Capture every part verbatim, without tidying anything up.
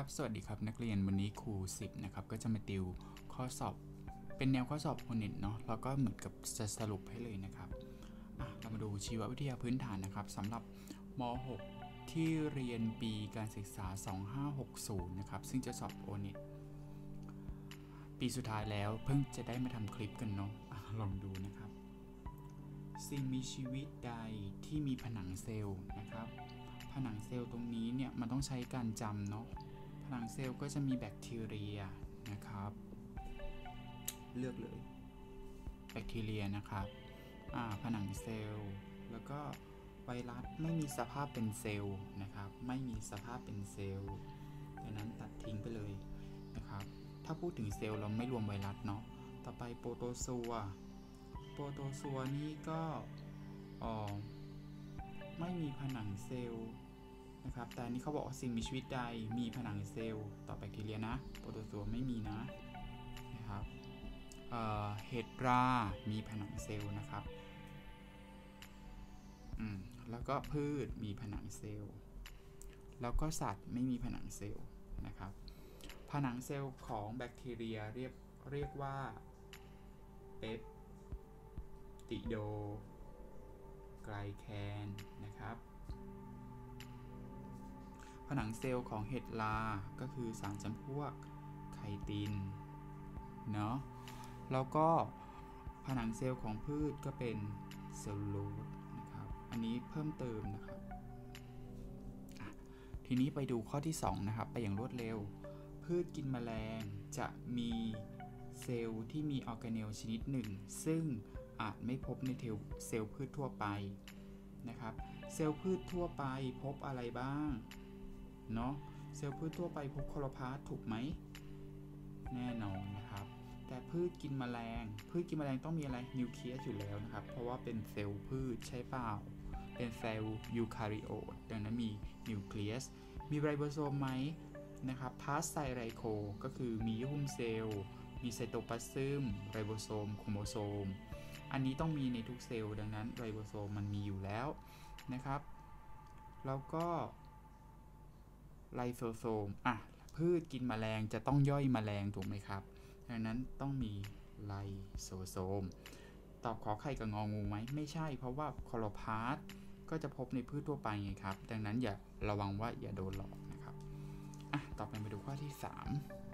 สวัสดีครับนักเรียนวันนี้ครูสิบนะครับก็จะมาติวข้อสอบเป็นแนวข้อสอบโอเน็ตเนาะแล้วก็เหมือนกับจะสรุปให้เลยนะครับเรามาดูชีววิทยาพื้นฐานนะครับสำหรับม หก ที่เรียนปีการศึกษาสองห้าหกศูนย์นะครับซึ่งจะสอบโอเน็ตปีสุดท้ายแล้วเพิ่งจะได้มาทำคลิปกันเนาะลองดูนะครับสิ่งมีชีวิตใดที่มีผนังเซลล์นะครับผนังเซลล์ตรงนี้เนี่ยมันต้องใช้การจำเนาะผนังเซลล์ก็จะมีแบคทีเรียนะครับเลือกเลยแบคทีเรียนะครับผนังเซลล์แล้วก็ไวรัสไม่มีสภาพเป็นเซลล์นะครับไม่มีสภาพเป็นเซลล์ดังนั้นตัดทิ้งไปเลยนะครับถ้าพูดถึงเซลล์เราไม่รวมไวรัสเนาะต่อไปโปรโตซัวโปรโตซัวนี่ก็อ๋อไม่มีผนังเซลล์นะครับแต่นี้เขาบอกว่าสิ่งมีชีวิตใดมีผนังเซลล์ต่อแบคทีเรียนะโปรโตซัวไม่มีนะนะครับเอ่อเห็ดรามีผนังเซลล์นะครับอืมแล้วก็พืชมีผนังเซลล์แล้วก็สัตว์ไม่มีผนังเซลล์นะครับผนังเซลล์ของแบคทีเรียเรียกเรียกว่าเปปติโดไกลแคนนะครับผนังเซลล์ของเห็ดราก็คือสารจำพวกไคตินเนาะแล้วก็ผนังเซลล์ของพืชก็เป็นเซลลูโลสนะครับอันนี้เพิ่มเติมนะครับทีนี้ไปดูข้อที่สองนะครับไปอย่างรวดเร็วพืชกินแมลงจะมีเซลล์ที่มีออร์แกเนลชนิดหนึ่งซึ่งอาจไม่พบในเซลล์พืชทั่วไปนะครับเซลล์พืชทั่วไปพบอะไรบ้างเนาะเซลล์พืชทั่วไปพบคลอโรพลาสต์ถูกไหมแน่นอนนะครับแต่พืชกินแมลงพืชกินแมลงต้องมีอะไรนิวเคลียสอยู่แล้วนะครับเพราะว่าเป็นเซลล์พืชใช่เปล่าเป็นเซลล์ยูคาริโอตดังนั้นมีนิวเคลียสมีไรโบโซมไหมนะครับพาสไซไรโคก็คือมีหุ้มเซลล์มีไซโตพลาซึมไรโบโซมโครโมโซมอันนี้ต้องมีในทุกเซลล์ดังนั้นไรโบโซมมันมีอยู่แล้วนะครับแล้วก็ไลโซโซมอ่ะพืชกินแมลงจะต้องย่อยแมลงถูกไหมครับดังนั้นต้องมีไลโซโซมตอบขอไข่กับงองูไหมไม่ใช่เพราะว่าคลอโรพลาสต์ก็จะพบในพืชทั่วไปไงครับดังนั้นอย่าระวังว่าอย่าโดนหลอกนะครับอ่ะต่อไปมาดูข้อที่สาม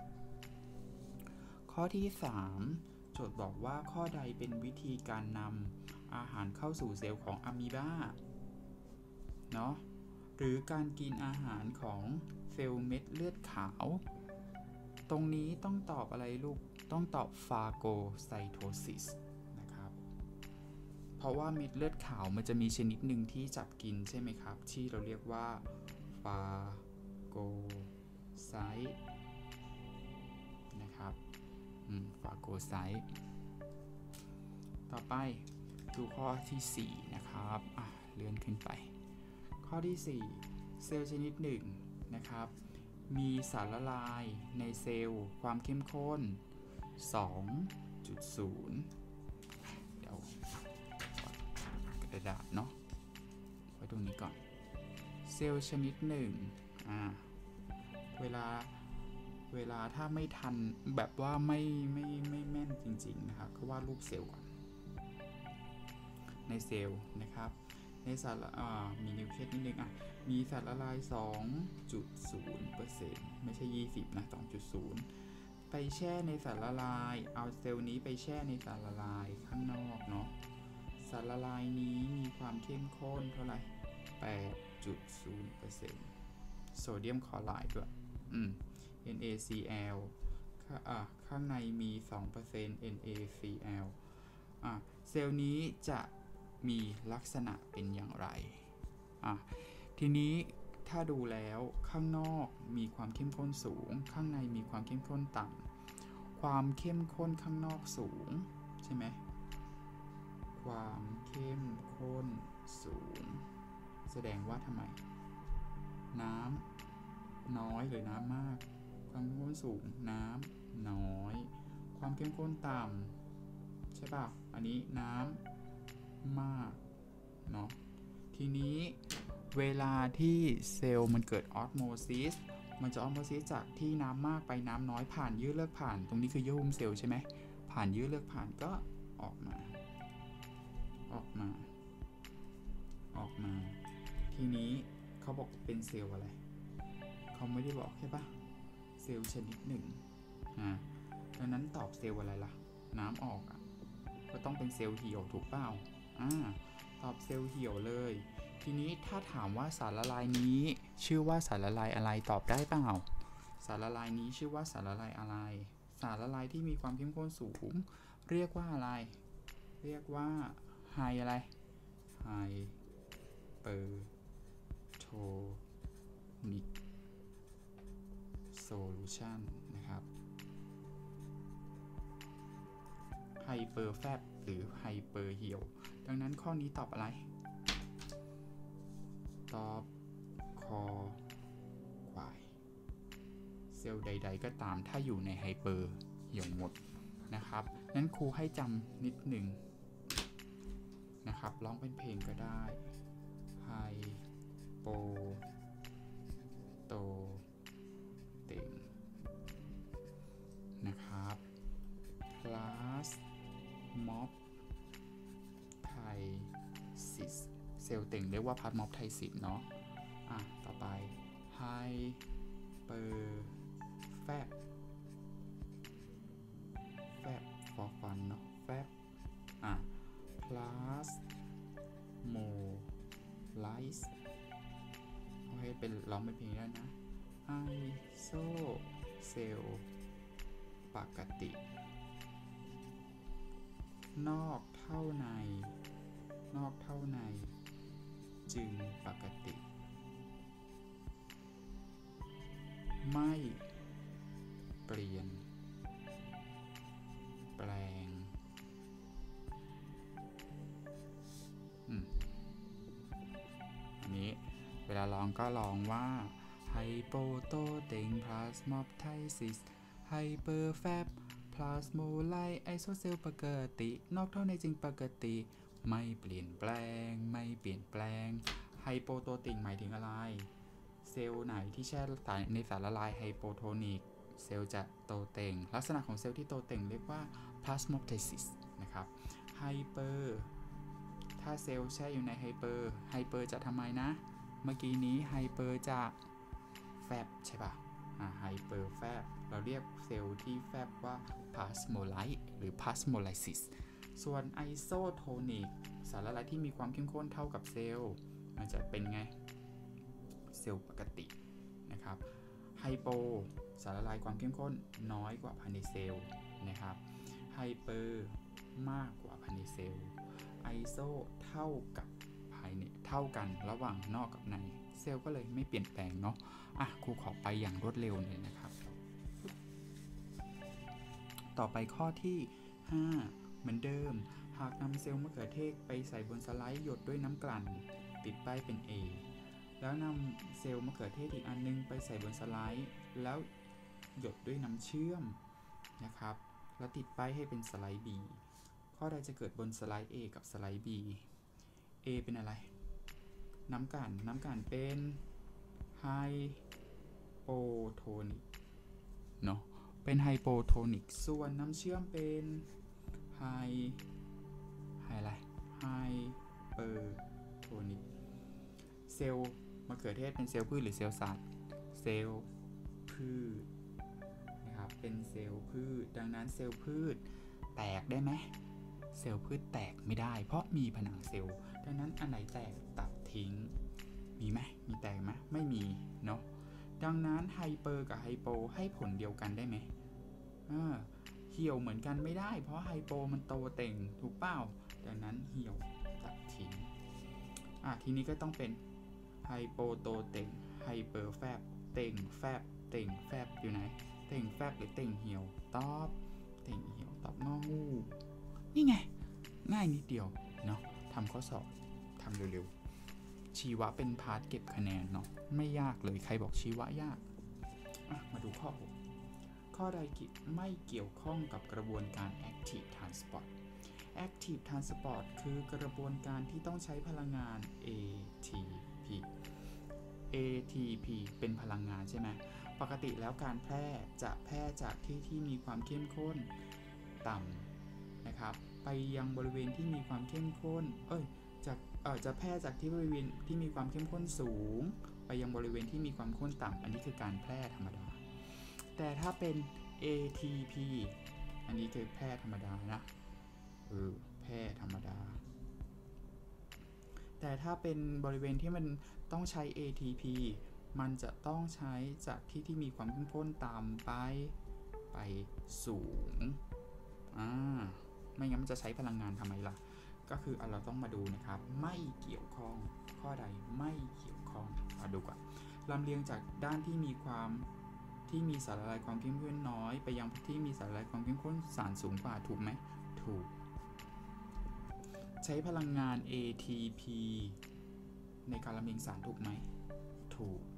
ข้อที่สามโจทย์บอกว่าข้อใดเป็นวิธีการนำอาหารเข้าสู่เซลล์ของอะมีบาเนาะหรือการกินอาหารของเซลล์เม็ดเลือดขาวตรงนี้ต้องตอบอะไรลูกต้องตอบฟาโกไซโทซิสนะครับเพราะว่าเม็ดเลือดขาวมันจะมีชนิดหนึ่งที่จับกินใช่ไหมครับที่เราเรียกว่าฟาโกไซต์นะครับฟาโกไซต์ต่อไปดูข้อที่สี่นะครับเลื่อนขึ้นไปข้อที่สี่เซลล์ชนิดหนึ่งนะครับมีสารละลายในเซลล์ความเข้มข้น สองจุดศูนย์ เดี๋ยวกระดาษเนาะไว้ตรงนี้ก่อนเซลล์ชนิดหนึ่งอ่าเวลาเวลาถ้าไม่ทันแบบว่าไม่ไม่ไม่แม่นจริงๆนะครับก็วาดรูปเซลล์ก่อนในเซลล์นะครับในสารมีนิวเคลียสนิดนึงอ่ะมีสารละลาย สองจุดศูนย์เปอร์เซ็นต์ ไม่ใช่ยี่สิบนะ สองจุดศูนย์ ไปแช่ในสารละลายเอาเซลล์นี้ไปแช่ในสารละลายข้างนอกเนาะสารละลายนี้มีความเข้มข้นเท่าไหร่ แปดจุดศูนย์เปอร์เซ็นต์ โซเดียมคลอไรด์ด้วยอืม NaCl อ่ะข้างในมี สองเปอร์เซ็นต์ NaCl อ่ะเซลล์นี้จะมีลักษณะเป็นอย่างไรอ่ะทีนี้ถ้าดูแล้วข้างนอกมีความเข้มข้นสูงข้างในมีความเข้มข้นต่ำความเข้มข้นข้างนอกสูงใช่ไหมความเข้มข้นสูงแสดงว่าทำไมน้ำน้อยหรือน้ำมากความเข้มข้นสูงน้ำน้อยความเข้มข้นต่ำใช่ป่ะอันนี้น้ำมากเนาะทีนี้เวลาที่เซลล์มันเกิดออสโมซิสมันจะออมโพซิสจากที่น้ำมากไปน้ำน้อยผ่านยืดเลือกผ่านตรงนี้คือเยื่อหุ้มเซลล์ใช่ไหมผ่านยืดเลือกผ่านก็ออกมาออกมาออกมาทีนี้เขาบอกเป็นเซลล์อะไรเขาไม่ได้บอกใช่ปะเซลล์ชนิดหนึ่งอ่าดังนั้นตอบเซลล์อะไรล่ะน้ำออกอ่ะก็ต้องเป็นเซลล์เหี่ยวถูกเปล่าอ่าตอบเซลล์เหี่ยวเลยทีนี้ถ้าถามว่าสารละลายนี้ชื่อว่าสารละลายอะไรตอบได้เปล่าสารละลายนี้ชื่อว่าสารละลายอะไรสารละลายที่มีความเข้มข้นสูงเรียกว่าอะไรเรียกว่าไฮอะไรไฮเปอร์โทนิกโซลูชันนะครับไฮเปอร์แฟบหรือไฮเปอร์เหี่ยวดังนั้นข้อนี้ตอบอะไรตอบคอควายเซลล์ใดๆก็ตามถ้าอยู่ในไฮเปอร์เหี่ยวหมดนะครับนั้นครูให้จำนิดหนึ่งนะครับร้องเป็นเพลงก็ได้ไฮโปโตเต็งนะครับพลาสมอฟไทซิสเซลล์เต็งเรียกว่าพลาสมอฟไทซิสเนาะอ่ะต่อไปไฮเปอร์แฟบแฟบฟอร์ฟันเนาะแฟบอ่ะพลาสโมไลซ์โอเคเป็นร้องเป็นเพลงได้นะไอโซเซลล์ปกตินอกเท่าในนอกเท่าในจึงปกติไม่เปลี่ยนแปลงอืมอันนี้เวลาลองก็ลองว่าไฮโปโตเต็งพลาสมอฟไทซิสไฮเปอร์แฟบพลาสโมไลไอโซเซลล์ปกตินอกเท่าในจึงปกติไม่เปลี่ยนแปลงไม่เปลี่ยนแปลงไฮโปโตติงหมายถึงอะไรเซลล์ไหนที่แช่ในสารละลายไฮโปโทนิกเซลล์จะโตเต็งลักษณะของเซลล์ที่โตเต็งเรียกว่าพลาสโมไทซิสนะครับไฮเปอร์ถ้าเซลล์แช่อยู่ในไฮเปอร์ไฮเปอร์จะทำไมนะเมื่อกี้นี้ไฮเปอร์จะแฟบใช่ป่ะไฮเปอร์แฟบเราเรียกเซลล์ที่แฟบว่าพลาสโมไลต์หรือพลาสโมไลซิสส่วนไอโซโทนิกสารละลายที่มีความเข้มข้นเท่ากับเซลล์มันจะเป็นไงเซลล์ปกตินะครับไฮโปสารละลายความเข้มข้นน้อยกว่าภายในเซลล์นะครับไฮเปอร์มากกว่าภายในเซลล์ไอโซเท่ากับภายในเท่ากันระหว่างนอกกับในเซลล์ก็เลยไม่เปลี่ยนแปลงเนาะอ่ะครูขอไปอย่างรวดเร็วเลยนะครับต่อไปข้อที่ห้าเหมือนเดิมหากนำเซลล์มะเขือเทศไปใส่บนสไลด์หยดด้วยน้ำกลั่นติดป้ายเป็น A แล้วนำเซลล์มะเขือเทศอีกอันนึงไปใส่บนสไลด์แล้วหยดด้วยน้ำเชื่อมนะครับแล้วติดป้ายให้เป็นสไลด์ B ข้อใดจะเกิดบนสไลด์ A กับสไลด์ B A เป็นอะไรน้ำกลั่นน้ำกลั่นเป็นไฮโปโทนิกเนาะเป็นไฮโปโทนิกส่วนน้ำเชื่อมเป็นไฮไฮอะไรไฮเปอร์โทนิกเซลล์มะเขือเทศเป็นเซลล์พืชหรือเซลล์สัตว์เซลล์พืชนะครับเป็นเซลล์พืชดังนั้นเซลล์พืชแตกได้ไหมเซลล์พืชแตกไม่ได้เพราะมีผนังเซลล์ดังนั้นอันไหนแตกตัดทิ้งมีไหมมีแตกไหมไม่มีเนาะดังนั้นไฮเปอร์กับไฮโปให้ผลเดียวกันได้ไหมอ่าเหี่ยวเหมือนกันไม่ได้เพราะไฮโปมันโตเต่งถูกเปล่าดังนั้นเหี่ยวตัดทิ้งอ่ะทีนี้ก็ต้องเป็นไฮโปโตเต่งไฮเปอร์แฟบเต่งแฟบเต่งแฟบอยู่ไหนเต่งแฟบหรือเต่งเหี่ยวตอบเต่งเหี่ยวตอบงองูนี่ไงง่ายนิดเดียวเนาะทำข้อสอบทำเร็วๆชีวะเป็นพาร์ทเก็บคะแนนเนาะไม่ยากเลยใครบอกชีวะยากมาดูข้อหกข้อใดไม่เกี่ยวข้องกับกระบวนการ active transport active transport คือกระบวนการที่ต้องใช้พลังงาน เอ ที พี เอ ที พี เป็นพลังงานใช่ไหมปกติแล้วการแพร่จะแพร่จากที่ที่มีความเข้มข้นต่ำนะครับไปยังบริเวณที่มีความเข้มข้นเอ้ยจากเอ่อจะแพร่จากที่บริเวณที่มีความเข้มข้นสูงไปยังบริเวณที่มีความข้นต่ำอันนี้คือการแพร่ธรรมดาแต่ถ้าเป็น เอ ที พี อันนี้คือแพร่ธรรมดานะเออแพร่ธรรมดาแต่ถ้าเป็นบริเวณที่มันต้องใช้ เอ ที พี มันจะต้องใช้จากที่ที่มีความเข้มข้นต่ำไปไปสูงอ่าไม่งั้นมันจะใช้พลังงานทำไมล่ะก็คือเราต้องมาดูนะครับไม่เกี่ยวข้องข้อใดไม่เกี่ยวข้องมาดูก่อนลำเลียงจากด้านที่มีความที่มีสารละลายความเข้มข้นน้อยไปยังที่มีสารละลายความเข้มข้นสารสูงกว่าถูกไหมถูกใช้พลังงาน เอ ที พี ในการลำเลียงสารถูกไหมถูก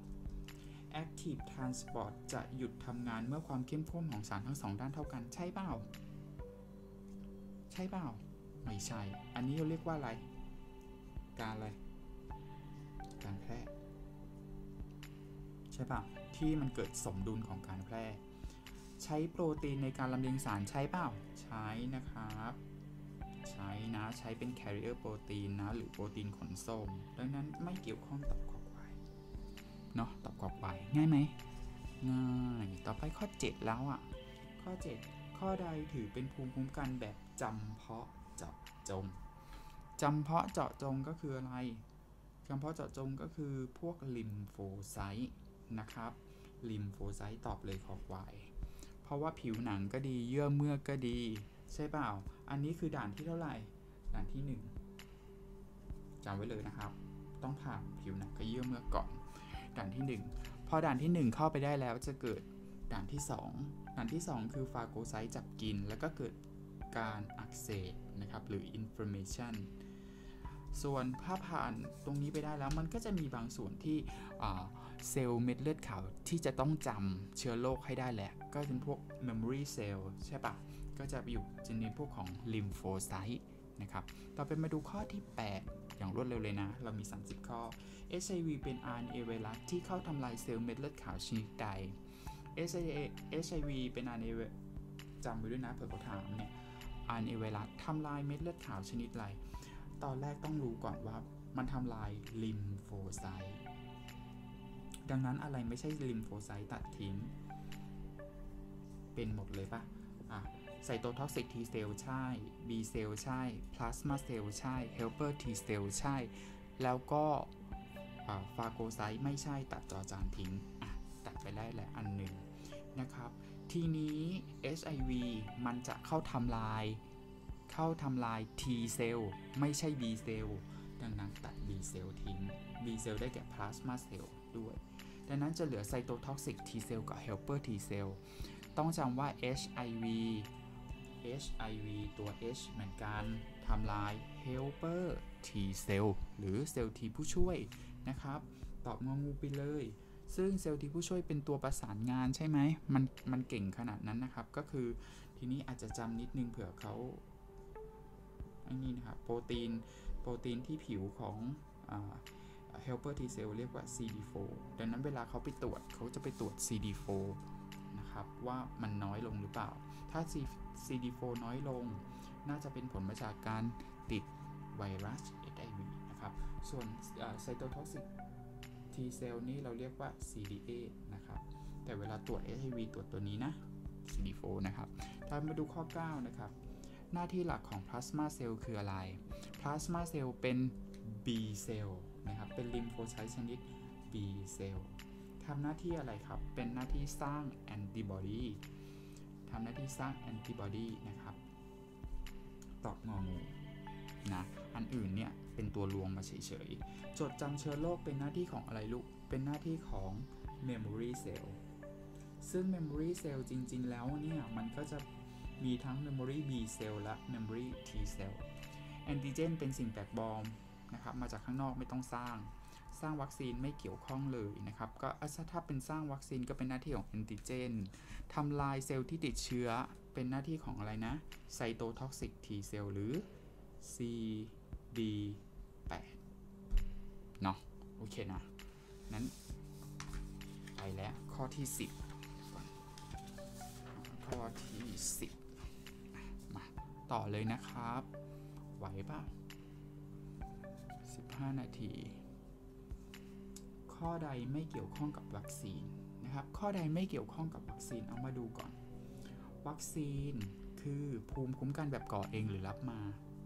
Active Transport จะหยุดทำงานเมื่อความเข้มข้นของสารทั้งสองด้านเท่ากันใช่เปล่าใช่เปล่าไม่ใช่อันนี้เราเรียกว่าอะไรการอะไรการแพร่ใช่ป่ะที่มันเกิดสมดุลของการแพร่ใช้โปรตีนในการลำเลียงสารใช้เปล่าใช้นะครับใช้นะใช้เป็น carrier โปรตีนนะหรือโปรตีนขนส่งดังนั้นไม่เกี่ยวข้องกับขอควายเนาะตอบขอควายง่ายไหมง่ายต่อไปข้อเจ็ดแล้วอ่ะข้อเจ็ดข้อใดถือเป็นภูมิคุ้มกันแบบจำเพาะเจาะจงจำเพาะเจาะจงก็คืออะไรจำเพาะเจาะจงก็คือพวกลิมโฟไซต์นะครับลิมโฟไซต์ตอบเลยขอควายเพราะว่าผิวหนังก็ดีเยื่อเมือกก็ดีใช่เปล่าอันนี้คือด่านที่เท่าไหร่ด่านที่หนึ่งจำไว้เลยนะครับต้องผ่านผิวหนังกับเยื่อเมือกก่อนด่านที่หนึ่งพอด่านที่หนึ่งเข้าไปได้แล้วจะเกิดด่านที่สองด่านที่สองคือฟาโกไซต์จับกินแล้วก็เกิดการอักเสบนะครับหรือ inflammation ส่วนถ้าผ่านตรงนี้ไปได้แล้วมันก็จะมีบางส่วนที่เซลล์เม็ดเลือดขาวที่จะต้องจำเชื้อโรคให้ได้แหละก็เป็นพวก memory cell ใช่ปะก็จะอยู่ในพวกของ lymphocyte นะครับต่อไปมาดูข้อที่แปดอย่างรวดเร็วเลยนะเรามีสามสิบข้อ เอช ไอ วี เป็น อาร์ เอ็น เอ ไวรัสที่เข้าทำลายเซลล์เม็ดเลือดขาวชนิดใด เอช ไอ วี เป็น อาร์ เอ็น เอ จำไว้ด้วยนะเผื่อเขาถามเนี่ย อาร์ เอ็น เอ ไวรัสทำลายเม็ดเลือดขาวชนิดอะไรตอนแรกต้องรู้ก่อนว่ามันทำลายลิมโฟไซต์ดังนั้นอะไรไม่ใช่ลิมโฟไซต์ตัดทิ้งเป็นหมดเลยปะอ่ะไซโตท็อกซิก T เซลล์ใช่ B เซลล์ใช่พลาสมาเซลล์ใช่ Helper T เซลล์ใช่แล้วก็ฟาโกไซต์ไม่ใช่ตัดจอจานทิ้งอ่ะตัดไปได้แหละอันหนึ่งนะครับทีนี้ เอช ไอ วี มันจะเข้าทำลายเข้าทำลาย T เซลล์ไม่ใช่ B เซลล์ดังนั้นตัด B เซลล์ทิ้ง B เซลล์ได้แก่พลาสมาเซลล์ด้วยดังนั้นจะเหลือไซโตท็อกซิก T เซลล์กับ Helper T เซลล์ต้องจำว่า เอช ไอ วี เอช ไอ วี ตัว H เหมือนกันทำลาย Helper T เซลล์หรือเซลล์ T ผู้ช่วยนะครับตอบงองูไปเลยซึ่งเซลล์ T ผู้ช่วยเป็นตัวประสานงานใช่ไหมมันมันเก่งขนาดนั้นนะครับก็คือทีนี้อาจจะจำนิดนึงเผื่อเขาอันนี้นะครับโปรตีนโปรตีนที่ผิวของอ่า Helper T เซลล์เรียกว่า ซี ดี โฟร์ ดังนั้นเวลาเขาไปตรวจเขาจะไปตรวจ ซี ดี โฟร์ นะครับว่ามันน้อยลงหรือเปล่าถ้า ซี ดี โฟร์ น้อยลงน่าจะเป็นผลมาจากการติดไวรัส เอช ไอ วี นะครับส่วนไซโตท็อกซิก T เซลล์นี่เราเรียกว่า ซี ดี เอท นะครับแต่เวลาตรวจ เอช ไอ วี ตรวจตัวนี้นะ ซี ดี โฟร์ นะครับถ้ามาดูข้อเก้านะครับหน้าที่หลักของพลาสมาเซลล์คืออะไรพลาสมาเซลล์เป็น B เซลล์นะครับเป็นลิมโฟไซต์ชนิด B เซลล์ทำหน้าที่อะไรครับเป็นหน้าที่สร้างแอนติบอดีทำหน้าที่สร้างแอนติบอดีนะครับตอบงองูนะอันอื่นเนี่ยเป็นตัวรวมมาเฉยๆจดจำเชื้อโรคเป็นหน้าที่ของอะไรลูกเป็นหน้าที่ของ memory cell ซึ่ง memory cell จริงๆแล้วเนี่ยมันก็จะมีทั้ง memory B cell และ memory T cell แอนติเจนเป็นสิ่งแปลกปลอมนะครับมาจากข้างนอกไม่ต้องสร้างสร้างวัคซีนไม่เกี่ยวข้องเลยนะครับก็ถ้าเป็นสร้างวัคซีนก็เป็นหน้าที่ของแอนติเจนทำลายเซลล์ที่ติดเชื้อเป็นหน้าที่ของอะไรนะไซโตท็อกซิก T เซลล์หรือ ซี ดี แปด เนาะโอเคนะนั้นไปแล้วข้อที่สิบข้อที่สิบมาต่อเลยนะครับไหวป่ะสิบห้านาทีข้อใดไม่เกี่ยวข้องกับวัคซีนนะครับข้อใดไม่เกี่ยวข้องกับวัคซีนเอามาดูก่อนวัคซีนคือภูมิคุ้มกันแบบก่อเองหรือรับมา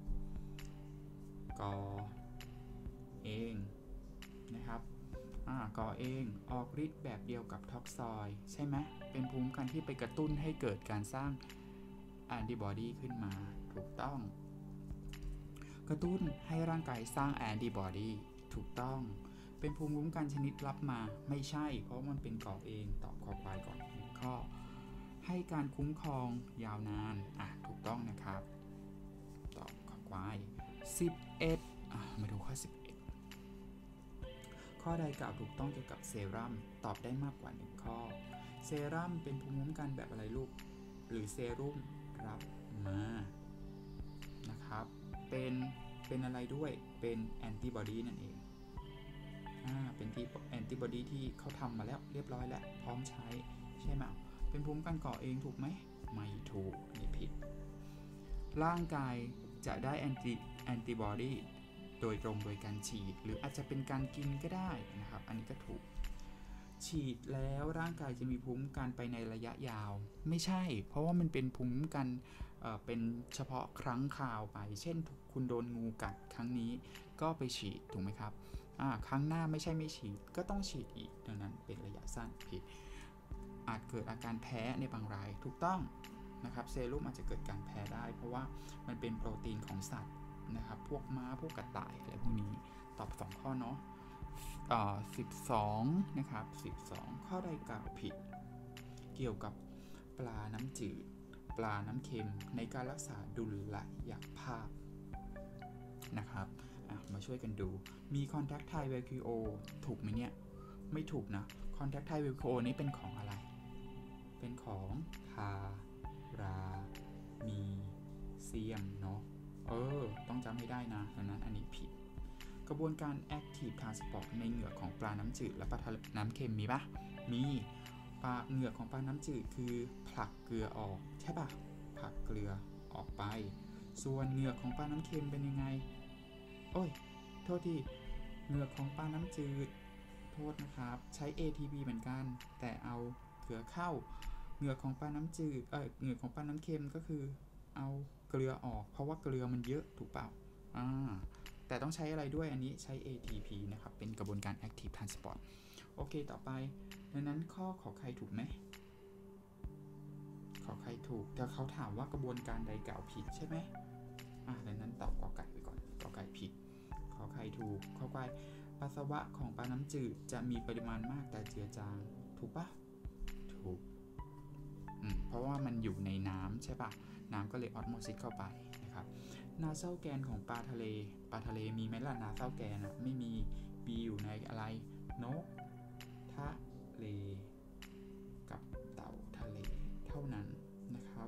ก่อเองนะครับอ่าก่อเองออกฤทธิ์แบบเดียวกับท็อกซอยด์ใช่ไหมเป็นภูมิคุ้มกันที่ไปกระตุ้นให้เกิดการสร้างแอนติบอดีขึ้นมาถูกต้องกระตุ้นให้ร่างกายสร้างแอนติบอดีถูกต้องเป็นภูมิคุ้มกันชนิดรับมาไม่ใช่เพราะมันเป็นก่อเองตอบข้อควายก่อนข้อให้การคุ้มครองยาวนานอ่ะถูกต้องนะครับตอบข้อควายสิบเอ็ดอ่ะมาดูข้อสิบเอ็ดข้อใดกล่าวถูกต้องเกี่ยวกับเซรั่มตอบได้มากกว่าหนึ่งข้อเซรั่มเป็นภูมิคุ้มกันแบบอะไรลูกหรือเซรุ่มรับมานะครับเป็นเป็นอะไรด้วยเป็นแอนติบอดีนั่นเองอ่าเป็นที่แอนติบอดีที่เขาทำมาแล้วเรียบร้อยแล้วพร้อมใช้ใช่ไหมเป็นภูมิคุ้มกันก่อเองถูกไหมไม่ถูกนี่ผิดร่างกายจะได้แอนติแอนติบอดีโดยตรงโดยการฉีดหรืออาจจะเป็นการกินก็ได้นะครับอันนี้ก็ถูกฉีดแล้วร่างกายจะมีภูมิคุ้มกันไปในระยะยาวไม่ใช่เพราะว่ามันเป็นภูมิคุ้มกันเอ่อเป็นเฉพาะครั้งคราวไปเช่นคุณโดนงูกัดครั้งนี้ก็ไปฉีดถูกไหมครับอ่าครั้งหน้าไม่ใช่ไม่ฉีดก็ต้องฉีดอีกดังนั้นเป็นระยะสั้นผิดอาจเกิดอาการแพ้ในบางรายถูกต้องนะครับเซรุ่มอาจจะเกิดการแพ้ได้เพราะว่ามันเป็นโปรตีนของสัตว์นะครับพวกม้าพวกกระต่ายอะไรพวกนี้ตอบสองข้อเนาะอ่าสิบสองนะครับสิบสองข้อใดกล่าวผิดเกี่ยวกับปลาน้ำจืดปลาน้ำเค็มในการรักษาดุลยภาพนะครับมาช่วยกันดูมีคอนแทคไทเวคิโอถูกไหมเนี่ยไม่ถูกนะคอนแทคไทเวคิโอนี้เป็นของอะไรเป็นของพารามีเซียมเนาะเออต้องจำให้ได้นะดังนั้นอันนี้ผิดกระบวนการ Active Transport ในเหงือกของปลาน้ำจืดและปลาน้ำเค็มมีปะมีปลาเหงือกของปลาน้ำจืดคือผลักเกลือออกใช่ปะผลักเกลือออกไปส่วนเหงือกของปลาน้ำเค็มเป็นยังไงโอ้ยโทษทีเหงือกของปลาน้ำจืดโทษนะครับใช้ เอ ที พี เหมือนกันแต่เอาเกลือเข้าเหงือกของปลาน้ำจืดเออเหงือกของปลาน้ำเค็มก็คือเอาเกลือออกเพราะว่าเกลือมันเยอะถูกเปล่าอ่าแต่ต้องใช้อะไรด้วยอันนี้ใช้ เอ ที พี นะครับเป็นกระบวนการ Active Transport โอเคต่อไปดังนั้นข้อขอใครถูกไหมขอใครถูกแต่เขาถามว่ากระบวนการใดกล่าวผิดใช่ไหมอ่าดังนั้นตอบกอไก่ไปก่อนกอไก่ผิดขอใครถูกข้อควายปัสสาวะของปลาน้ำจืดจะมีปริมาณมากแต่เจือจางถูกปะถูกอืมเพราะว่ามันอยู่ในน้ำใช่ปะน้ำก็เลยออสโมซิสเข้าไปนะครับนาเซลแกนของปลาทะเลปลาทะเลมีไหมล่ะนาเซลแกนอะไม่มีมีอยู่ในอะไรนกทะเลกับเต่าทะเลเท่านั้นนะครับ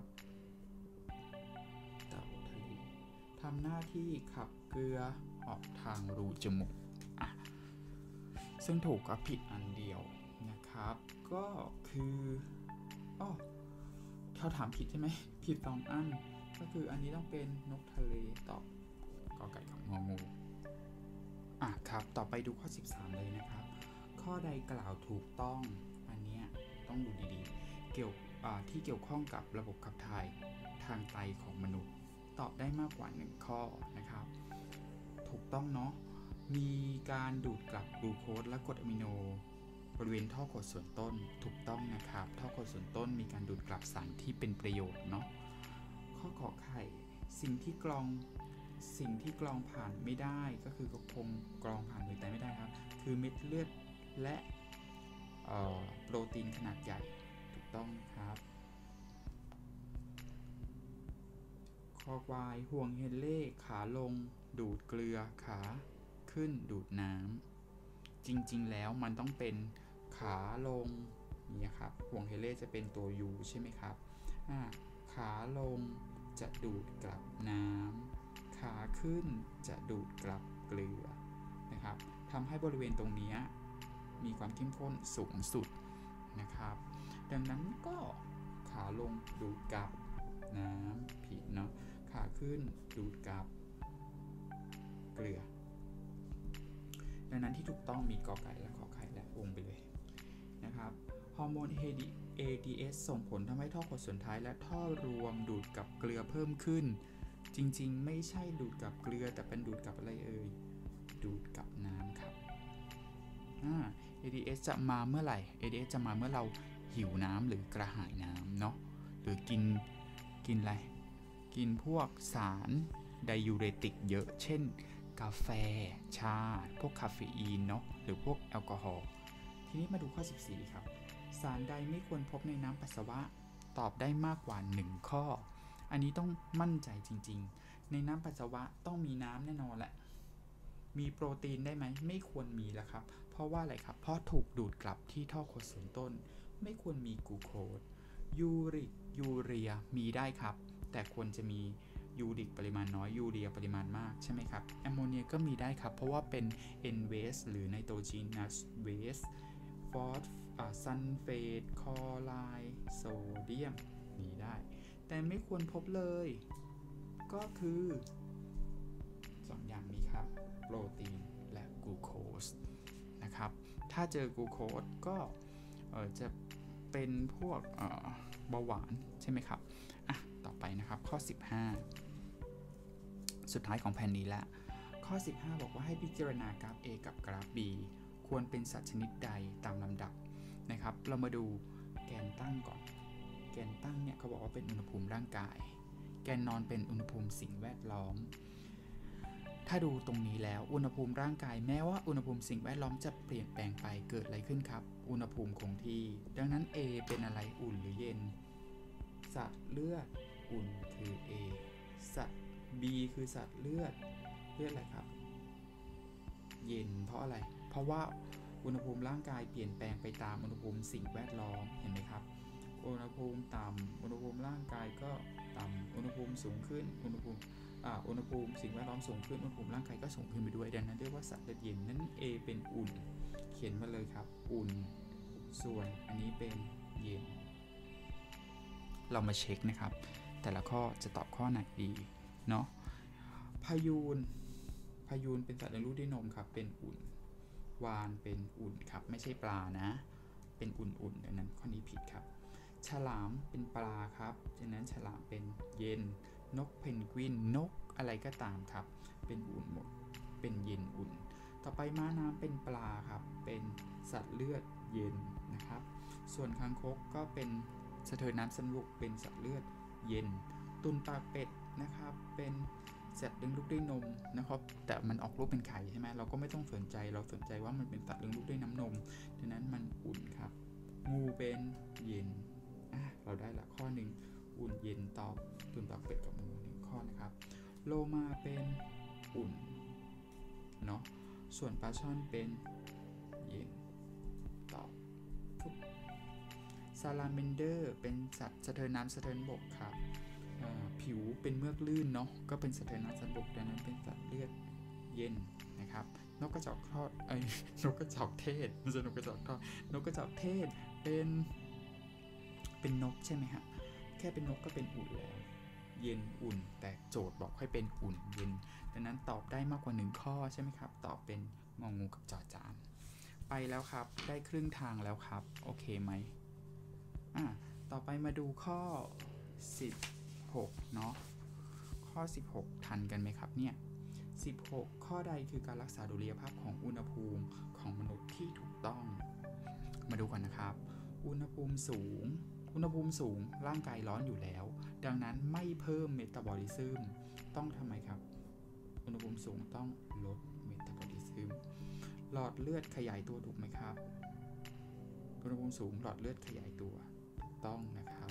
เต่าทะเลทำหน้าที่ขับเกลือออกทางรูจมูกอ่ะซึ่งถูกกับผิดอันเดียวนะครับก็คืออ้อเขาถามผิดใช่ไหมผิดสองอันก็คืออันนี้ต้องเป็นนกทะเลตอบกอไก่กับงองูอ่ะครับต่อไปดูข้อสิบสามเลยนะครับข้อใดกล่าวถูกต้องอันเนี้ยต้องดูดีๆเกี่ยวที่เกี่ยวข้องกับระบบขับถ่ายทางไตของมนุษย์ตอบได้มากกว่าหนึ่งข้อนะครับถูกต้องเนาะมีการดูดกลับกลูโคสและกรดอะมิโนบริเวณท่อขดส่วนต้นถูกต้องนะครับท่อขดส่วนต้นมีการดูดกลับสารที่เป็นประโยชน์เนาะข้อขอไข่สิ่งที่กรองสิ่งที่กรองผ่านไม่ได้ก็คือคงกรองผ่านมือแต่ไม่ได้ครับคือเม็ดเลือดและโปรตีนขนาดใหญ่ถูกต้องครับคอควายห่วงเฮนเล่ขาลงดูดเกลือขาขึ้นดูดน้ำจริงๆแล้วมันต้องเป็นขาลงนี่ครับห่วงเฮเล่จะเป็นตัว U ใช่ไหมครับขาลงจะดูดกลับน้ำขาขึ้นจะดูดกลับเกลือนะครับทำให้บริเวณตรงนี้มีความเข้มข้นสูงสุดนะครับดังนั้นก็ขาลงดูดกับน้ำผิดเนาะขาขึ้นดูดกับเกลือดังนั้นที่ถูกต้องมีกอไก่และขอไข่และวงไปเลยนะครับฮอร์โมน เอ ดี เอส ส่งผลทำให้ท่อขดส่วนท้ายและท่อรวมดูดกับเกลือเพิ่มขึ้นจริงๆไม่ใช่ดูดกับเกลือแต่เป็นดูดกับอะไรเอ่ยดูดกับน้ำครับ เอ ดี เอส จะมาเมื่อไหร่ เอ ดี เอส จะมาเมื่อเราหิวน้ำหรือกระหายน้ำเนาะหรือกินกินอะไรกินพวกสารไดยูเรติกเยอะเช่นกาแฟชาพวกคาเฟอีนเนาะหรือพวกแอลกอฮอล์ทีนี้มาดูข้อสิบสี่ครับสารใดไม่ควรพบในน้ำปัสสาวะตอบได้มากกว่าหนึ่งข้ออันนี้ต้องมั่นใจจริงๆในน้ำปัสสาวะต้องมีน้ำแน่นอนแหละมีโปรตีนได้ไหมไม่ควรมีแล้วครับเพราะว่าอะไรครับเพราะถูกดูดกลับที่ท่อขดส่วนต้นไม่ควรมีกลูโคสยูริกยูเรียมีได้ครับแต่ควรจะมียูริกปริมาณน้อยยูเรียปริมาณมากใช่ไหมครับแอมโมเนียก็มีได้ครับเพราะว่าเป็น N waste หรือไนโตรจีนัสเวสฟอสซัลเฟตคลอไรด์โซเดียมมีได้แต่ไม่ควรพบเลยก็คือสองอย่างนี้ครับโปรตีนและกลูโคสนะครับถ้าเจอกลูโคสก็จะเป็นพวกเบาหวานใช่ไหมครับอ่ะต่อไปนะครับข้อสิบห้าสุดท้ายของแผ่นนี้แล้วข้อสิบห้าบอกว่าให้พิจารณากราฟ A กับกราฟ B ควรเป็นสัตว์ชนิดใดตามลำดับนะครับเรามาดูแกนตั้งก่อนแกนตั้งเนี่ยเขาบอกว่าเป็นอุณหภูมิร่างกายแกนนอนเป็นอุณหภูมิสิ่งแวดล้อมถ้าดูตรงนี้แล้วอุณหภูมิร่างกายแม้ว่าอุณหภูมิสิ่งแวดล้อมจะเปลี่ยนแปลงไปเกิดอะไรขึ้นครับอุณหภูมิคงที่ดังนั้น A เป็นอะไรอุ่นหรือเย็นสัตว์เลือดอุ่นคือ A สัตว์ B คือสัตว์เลือดเลือดอะไรครับเย็นเพราะอะไรเพราะว่าอุณหภูมิร่างกายเปลี่ยนแปลงไปตามอุณหภูมิสิ่งแวดล้อมเห็นไหมครับอุณหภูมิต่ำอุณหภูมิร่างกายก็ต่ำอุณหภูมิสูงขึ้นอุณหภูมิอุณหภูมิสิ่งแวดล้อมสูงขึ้นอุณหภูมิร่างกายก็สูงขึ้นไปด้วยดังนั้นเรียกว่าสัตว์เลือดเย็นนั้น A เป็นอุ่นเขียนมาเลยครับอุ่นส่วนอันนี้เป็นเย็นเรามาเช็คนะครับแต่ละข้อจะตอบข้อไหนดีเนาะพายูนพายูนเป็นสัตว์เลี้ยงลูกด้วยนมครับเป็นอุ่นวาฬเป็นอุ่นครับไม่ใช่ปลานะเป็นอุ่นๆดังนั้นข้อนี้ผิดครับฉลามเป็นปลาครับดังนั้นฉลามเป็นเย็นนกเพนกวินนกอะไรก็ตามครับเป็นอุ่นหมดเป็นเย็นอุ่นต่อไปม้าน้ำเป็นปลาครับเป็นสัตว์เลือดเย็นนะครับส่วนคางคกก็เป็นสะเทินน้ำสนุกเป็นสัตว์เลือดเย็นตุ่นปากเป็ดนะครับเป็นสัตว์เลี้ยงลูกด้วยนมนะครับแต่มันออกลูกเป็นไข่ใช่ไหมเราก็ไม่ต้องสนใจเราสนใจว่ามันเป็นสัตว์เลี้ยงลูกด้วยน้ำนมดังนั้นมันอุ่นครับงูเป็นเย็นอ่ะเราได้ละข้อหนึ่งอุ่นเย็นตอบตุ่นปากเป็ดกับงูหนึ่งข้อนะครับโลมาเป็นอุ่นเนาะส่วนปลาช่อนเป็นเย็นตอบซาลาเมนเดอร์เป็นสัตว์สะเทินน้ำสะเทินบกครับผิวเป็นเมือกลื่นเนาะก็เป็นสะเทินน้ำสะเทินบกดังนั้นเป็นสัตว์เลือดเย็นนะครับนกกระจอกทอดไอ้นกกระจอกเทศไม่ใช่นกกระจอกทอดนกกระจอกเทศเป็นเป็นนกใช่ไหมฮะแค่เป็นนกก็เป็นอุ่นแล้วเย็นอุ่นแต่โจทย์บอกให้เป็นอุ่นเย็นดังนั้นตอบได้มากกว่าหนึ่งข้อใช่ไหมครับตอบเป็นงองูกับจอจานไปแล้วครับได้ครึ่งทางแล้วครับโอเคไหมอ่ะต่อไปมาดูข้อสิบหกเนาะข้อสิบหกทันกันไหมครับเนี่ยสิบหกข้อใดคือการรักษาดุลยภาพของอุณหภูมิของมนุษย์ที่ถูกต้องมาดูกันนะครับอุณหภูมิสูงอุณหภูมิสูงร่างกายร้อนอยู่แล้วดังนั้นไม่เพิ่มเมตาบอลิซึมต้องทำไมครับอุณหภูมิสูงต้องลดเมตาบอลิซึมหลอดเลือดขยายตัวถูกไหมครับอุณหภูมิสูงหลอดเลือดขยายตัวถูกต้องนะครับ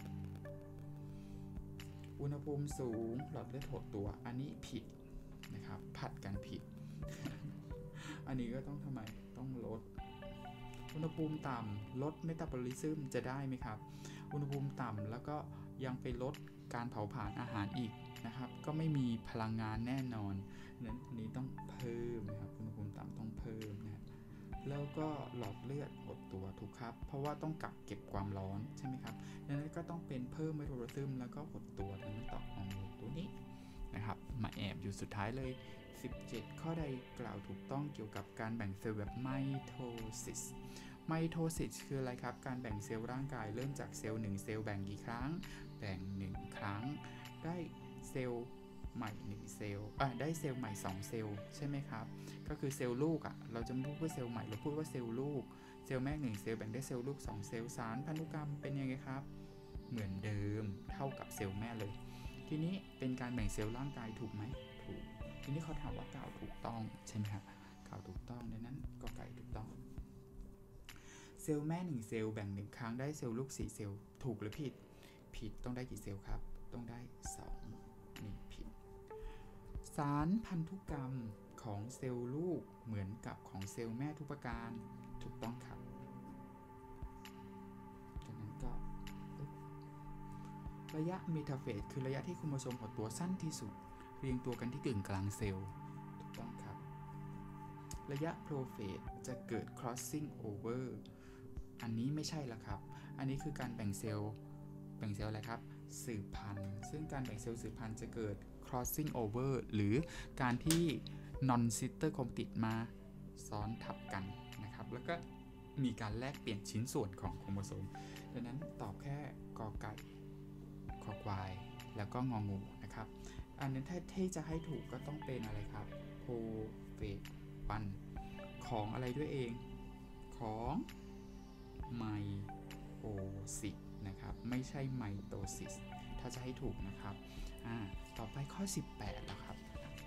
อุณหภูมิสูงหลอดเลือดหดตัวอันนี้ผิดนะครับผัดกันผิด อันนี้ก็ต้องทำไมต้องลดอุณหภูมิต่ำลดเมตาบอลิซึมจะได้ไหมครับอุณหภูมิต่ำแล้วก็ยังไปลดการเผาผลาญอาหารอีกนะครับก็ไม่มีพลังงานแน่นอนนั้นอันนี้ต้องเพิ่มนะครับอุณหภูมิต่ำต้องเพิ่มนะแล้วก็หลอดเลือดหดตัวถูกครับเพราะว่าต้องกักเก็บความร้อนใช่ไหมครับดังนั้นก็ต้องเป็นเพิ่มไมโทรซึมแล้วก็หดตัวดังนั้นตอบฮอร์โมนตัวนี้นะครับมาแอบอยู่สุดท้ายเลยสิบเจ็ดข้อใดกล่าวถูกต้องเกี่ยวกับการแบ่งเซลล์แบบไมโทซิสไมโทซิสคืออะไรครับการแบ่งเซลล์ร่างกายเริ่มจากเซลล์หนึ่งเซลล์แบ่งกี่ครั้งแบ่งหนึ่งครั้งได้เซลล์ใหม่หนึ่งเซลล์อ่ะได้เซลล์ใหม่สองเซลล์ใช่ไหมครับก็คือเซลล์ลูกอ่ะเราจะไม่พูดว่าเซลล์ใหม่เราพูดว่าเซลล์ลูกเซลล์แม่หนึ่งเซลล์แบ่งได้เซลล์ลูกสองเซลล์สารพันธุกรรมเป็นยังไงครับเหมือนเดิมเท่ากับเซลล์แม่เลยทีนี้เป็นการแบ่งเซลล์ร่างกายถูกไหมถูกทีนี้เขาถามว่ากล่าวถูกต้องใช่ไหมครับกล่าวถูกต้องดังนั้นก็ไก่ถูกต้องเซลล์แม่หนึ่งเซลล์แบ่งหนึ่งครั้งได้เซลล์ลูกสี่เซลล์ถูกหรือผิดผิดต้องได้กี่เซลล์ครับต้องได้สองนี่ผิดสารพันธุกรรมของเซลล์ลูกเหมือนกับของเซลล์แม่ทุกประการถูกต้องครับดังนั้นก็ระยะเมตาเฟสคือระยะที่โครโมโซมหดตัวสั้นที่สุดเรียงตัวกันที่กึ่งกลางเซลล์ถูกต้องครับระยะโปรเฟสจะเกิด crossing over อันนี้ไม่ใช่ละครับอันนี้คือการแบ่งเซลล์แบ่งเซลล์อะไรครับสืบพันธุ์ซึ่งการแบ่งเซลล์สืบพันธุ์จะเกิด crossing over หรือการที่ non sister chromatid มาซ้อนทับกันนะครับแล้วก็มีการแลกเปลี่ยนชิ้นส่วนของโครโมโซมดังนั้นตอบแค่กอไก่คอควายแล้วก็งองูนะครับอันนั้นถ้าที่จะให้ถูกก็ต้องเป็นอะไรครับโพเฟปันของอะไรด้วยเองของไมโอซิสนะครับไม่ใช่ไมโตซิสถ้าจะให้ถูกนะครับอ่าต่อไปข้อสิบแปดแล้วครับ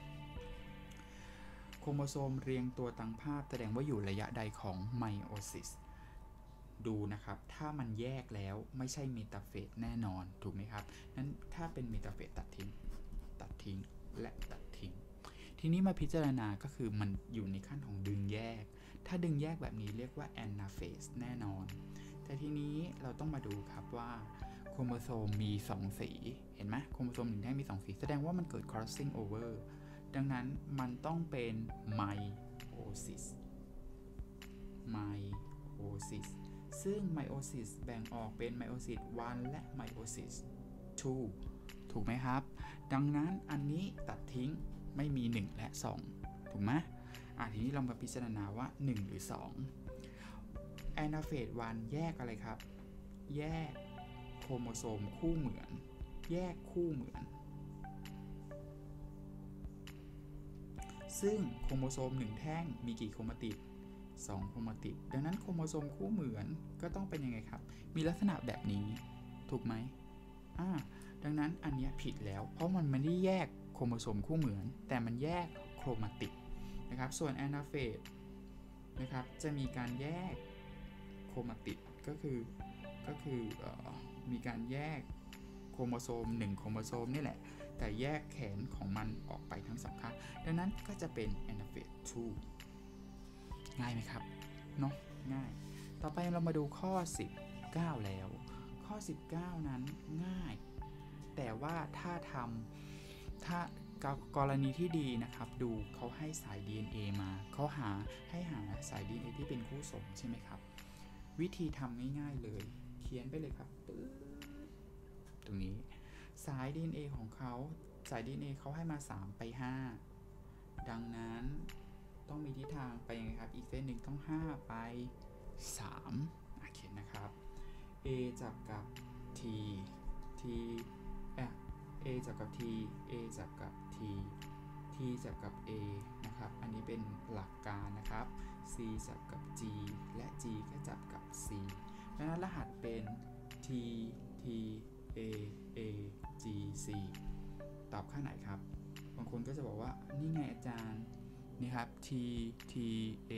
โครโมโซมเรียงตัวตามภาพแสดงว่าอยู่ระยะใดของไมโอซิสดูนะครับถ้ามันแยกแล้วไม่ใช่เมตาเฟสแน่นอนถูกไหมครับนั้นถ้าเป็นเมตาเฟสตัดทิ้งตัดทิ้งและตัดทิ้งทีนี้มาพิจารณาก็คือมันอยู่ในขั้นของดึงแยกถ้าดึงแยกแบบนี้เรียกว่าแอนนาเฟสแน่นอนแต่ทีนี้เราต้องมาดูครับว่าโครโมโซมมีสองสีเห็นไหมโครโมโซมหนึ่งแท่งมีสองสีแสดงว่ามันเกิด crossing over ดังนั้นมันต้องเป็นไมโอซิสไมโอซิสซึ่งไมโอซิสแบ่งออกเป็นไมโอซิสวันและไมโอซิสสองถูกไหมครับดังนั้นอันนี้ตัดทิ้งไม่มีหนึ่งและสองถูกไหมอ่ะทีนี้เรามาพิจารณาว่าหนึ่งหรือสองแอนาเฟสวันแยกอะไรครับแยกโครโมโซมคู่เหมือนแยกคู่เหมือนซึ่งโครโมโซมหนึ่งแท่งมีกี่โครมาติดสองโครมาติดดังนั้นโครโมโซมคู่เหมือนก็ต้องเป็นยังไงครับมีลักษณะแบบนี้ถูกไหมอ่าดังนั้นอันนี้ผิดแล้วเพราะมันไม่ได้แยกโครโมโซมคู่เหมือนแต่มันแยกโครมาติดนะครับส่วนแอนาเฟสนะครับจะมีการแยกโครมาติดก็คือก็คืออมีการแยกโครโมโซมหนึ่งโครโมโซมนี่แหละแต่แยกแขนของมันออกไปทั้งสองข้างดังนั้นก็จะเป็นแอนาเฟสสองง่ายไหมครับเนาะง่ายต่อไปเรามาดูข้อสิบเก้าแล้วข้อสิบเก้านั้นง่ายแต่ว่าถ้าทำถ้ากรณีที่ดีนะครับดูเขาให้สาย ดี เอ็น เอ มาเขาหาให้หาสาย ดี เอ็น เอ ที่เป็นคู่สมใช่ไหมครับวิธีทำง่ายๆเลยเขียนไปเลยครับปึ๊บตรงนี้สาย ดี เอ็น เอ ของเขาสาย ดี เอ็น เอ เขาให้มาสามไปห้าดังนั้นต้องมีทิศทางไปยังไงครับอีกเส้นหนึ่งต้องห้าไปสามโอเคนะครับ A จับกับ T T เอ่อ A จับกับ T A จับกับ T T จับกับ A นะครับอันนี้เป็นหลักการนะครับ C จับกับ G และ G ก็จับกับ C ดังนั้นรหัสเป็น T T A A G C ตอบข้างไหนครับบางคนก็จะบอกว่านี่ไงอาจารย์นี่ครับ T T A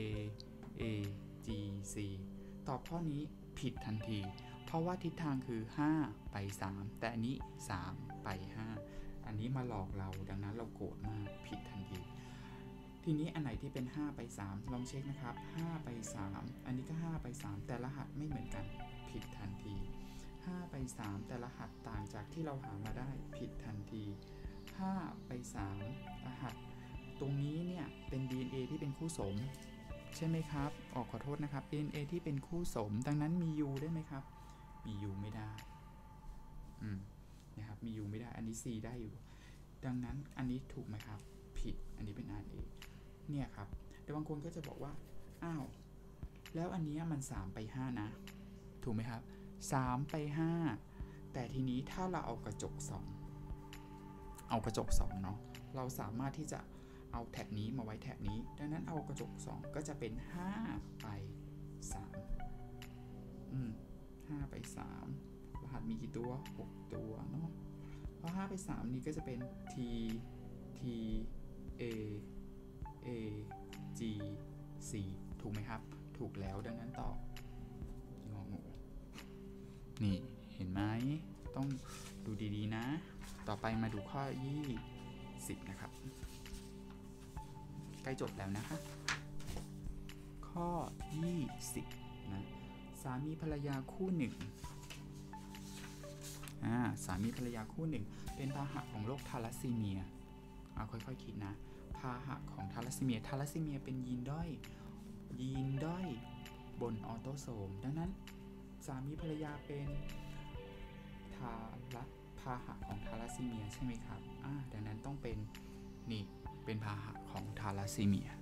A G C ตอบข้อนี้ผิดทันทีเพราะว่าทิศทางคือห้าไปสามแต่อันนี้สามไปห้าอันนี้มาหลอกเราดังนั้นเราโกรธมากผิดทันทีทีนี้อันไหนที่เป็นห้าไปสามลองเช็คนะครับห้าไปสามอันนี้ก็ห้าไปสามแต่รหัสไม่เหมือนกันผิดทันทีห้าไปสามแต่รหัสต่างจากที่เราหามาได้ผิดทันทีห้าไปสามรหัสตรงนี้เนี่ยเป็น ดี เอ็น เอ ที่เป็นคู่สมใช่ไหมครับออกขอโทษนะครับ ดี เอ็น เอ ที่เป็นคู่สมดังนั้นมี U ได้ไหมครับมี U ไม่ได้อืมนะครับมี U ไม่ได้อันนี้ C ได้อยู่ดังนั้นอันนี้ถูกไหมครับผิดอันนี้เป็น อาร์ เอ็น เอ เนี่ยครับแต่บางคนก็จะบอกว่าอ้าวแล้วอันนี้มันสามไปห้านะถูกไหมครับสามไปห้าแต่ทีนี้ถ้าเราเอากระจกสองเอากระจกสองเนาะเราสามารถที่จะเอาแท็กนี้มาไว้แท็กนี้ดังนั้นเอากระจกสองก็จะเป็นห้าไปสามอืมห้าไปสามรหัสมีกี่ตัวหกตัวเนาะเพราะห้าไปสามนี้ก็จะเป็น T T A A G C ถูกไหมครับถูกแล้วดังนั้นตอบงองูนี่เห็นไหมต้องดูดีๆนะต่อไปมาดูข้อยี่สิบนะครับใกล้จบแล้วนะคะข้อยี่สิบนะสามีภรรยาคู่หนึ่งอ่าสามีภรรยาคู่หนึ่งเป็นพาหะของโรคทาลัสซีเมียเอาค่อยๆ ค, คิดนะพาหะของทาลัสซีเมียทาลัสซีเมียเป็นยีนด้อยยีนด้อยบนออโตโซมดังนั้นสามีภรรยาเป็นทาลัสพาหะของทาลัสซีเมียใช่ไหมครับอ่าดังนั้นต้องเป็นนี่เป็นพาหะของทาลัสซีเมีย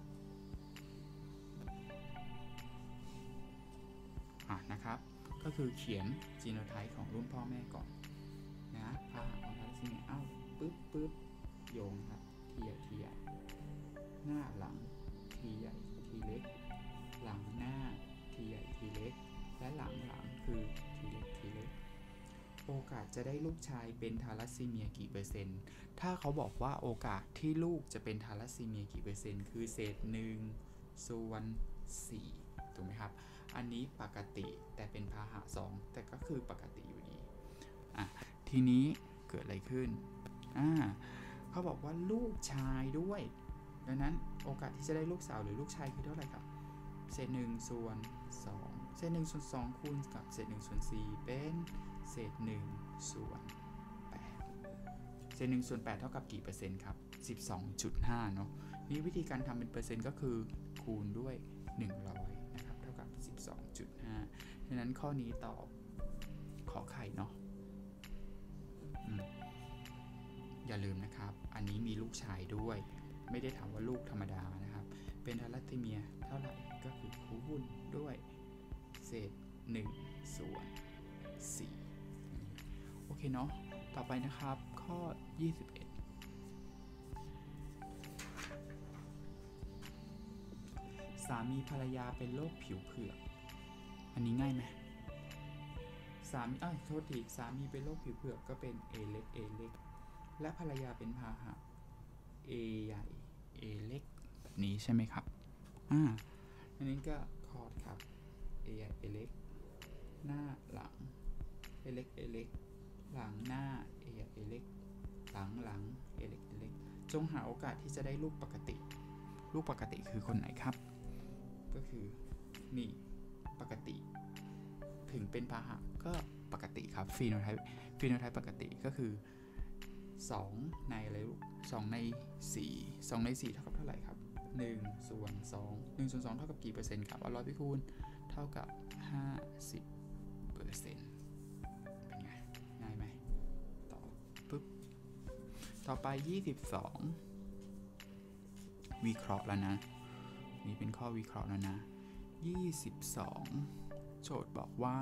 อ่ะนะครับก็คือเขียนจีโนไทป์ของรุ่นพ่อแม่ก่อนนะพาหะของทาลัสซีเมียเอ้าปึ๊บปึ๊บโยงครับทีใหญ่ทีใหญ่หน้าหลังทีใหญ่ทีเล็กหลังหน้าทีใหญ่ทีเล็กและหลังหลังคือทีเล็กทีเล็กโอกาสจะได้ลูกชายเป็นทาลัสซีเมียกี่เปอร์เซ็นต์ถ้าเขาบอกว่าโอกาสที่ลูกจะเป็นทาลัสซีเมียกี่เปอร์เซ็นต์คือเศษหนึ่งส่วนสี่ถูกไหมครับอันนี้ปกติแต่เป็นพาหะสองแต่ก็คือปกติอยู่ดีอ่ะทีนี้เกิดอะไรขึ้นอ่าเขาบอกว่าลูกชายด้วยดังนั้นโอกาสที่จะได้ลูกสาวหรือลูกชายคือเท่าไหร่ครับเศษหนึ่งส่วนสองเศษหนึ่งส่วนสองคูณกับเศษหนึ่งส่วนสี่เป็นเศษหนึ่งส่วนแปดเศษหนึ่งส่วนแปดเท่ากับกี่เปอร์เซ็นต์ครับ สิบสองจุดห้า เนาะนี่วิธีการทำเป็นเปอร์เซ็นต์ก็คือคูณด้วยหนึ่งร้อยนะครับเท่ากับ สิบสองจุดห้า ฉะนั้นข้อนี้ตอบขอไข่เนาะอย่าลืมนะครับอันนี้มีลูกชายด้วยไม่ได้ถามว่าลูกธรรมดานะครับเป็นทาลัสซีเมียเท่าไหร่ก็คือคูณด้วยเศษหนึ่งส่วนสี่โอเคเนาะต่อไปนะครับข้อยี่สิบเอ็ดสามีภรรยาเป็นโรคผิวเผือกอันนี้ง่ายไหมสามีอ้าวโทษทีสามีเป็นโรคผิวเผือกก็เป็น A เล็ก A เล็กและภรรยาเป็นพาหะ A ใหญ่ A เล็กแบบนี้ใช่ไหมครับอ่าอันนี้ก็คอร์ดครับ A ใหญ่ A เล็กหน้าหลัง A เล็ก A เล็กหลังหน้า A ใหญ่ A เล็กหลังหลัง A เล็ก A เล็กจงหาโอกาสที่จะได้ลูกปกติลูกปกติคือคนไหนครับก็คือนี่ปกติถึงเป็นพาหะก็ปกติครับฟีโนไทป์ฟีโนไทป์ปกติก็คือสองในอะไรลูกสองในสี่ สองในสี่เท่ากับเท่าไหร่ครับหนึ่งส่วนสอง หนึ่งส่วนสองเท่ากับกี่เปอร์เซ็นต์ครับเอาร้อยไปคูณเท่ากับห้าสิบเปอร์เซ็นต์เป็นไงง่ายไหมต่อปึ๊บต่อไปยี่สิบสองวิเคราะห์แล้วนะนี่เป็นข้อวิเคราะห์แล้วนะยี่สิบสองโจทย์บอกว่า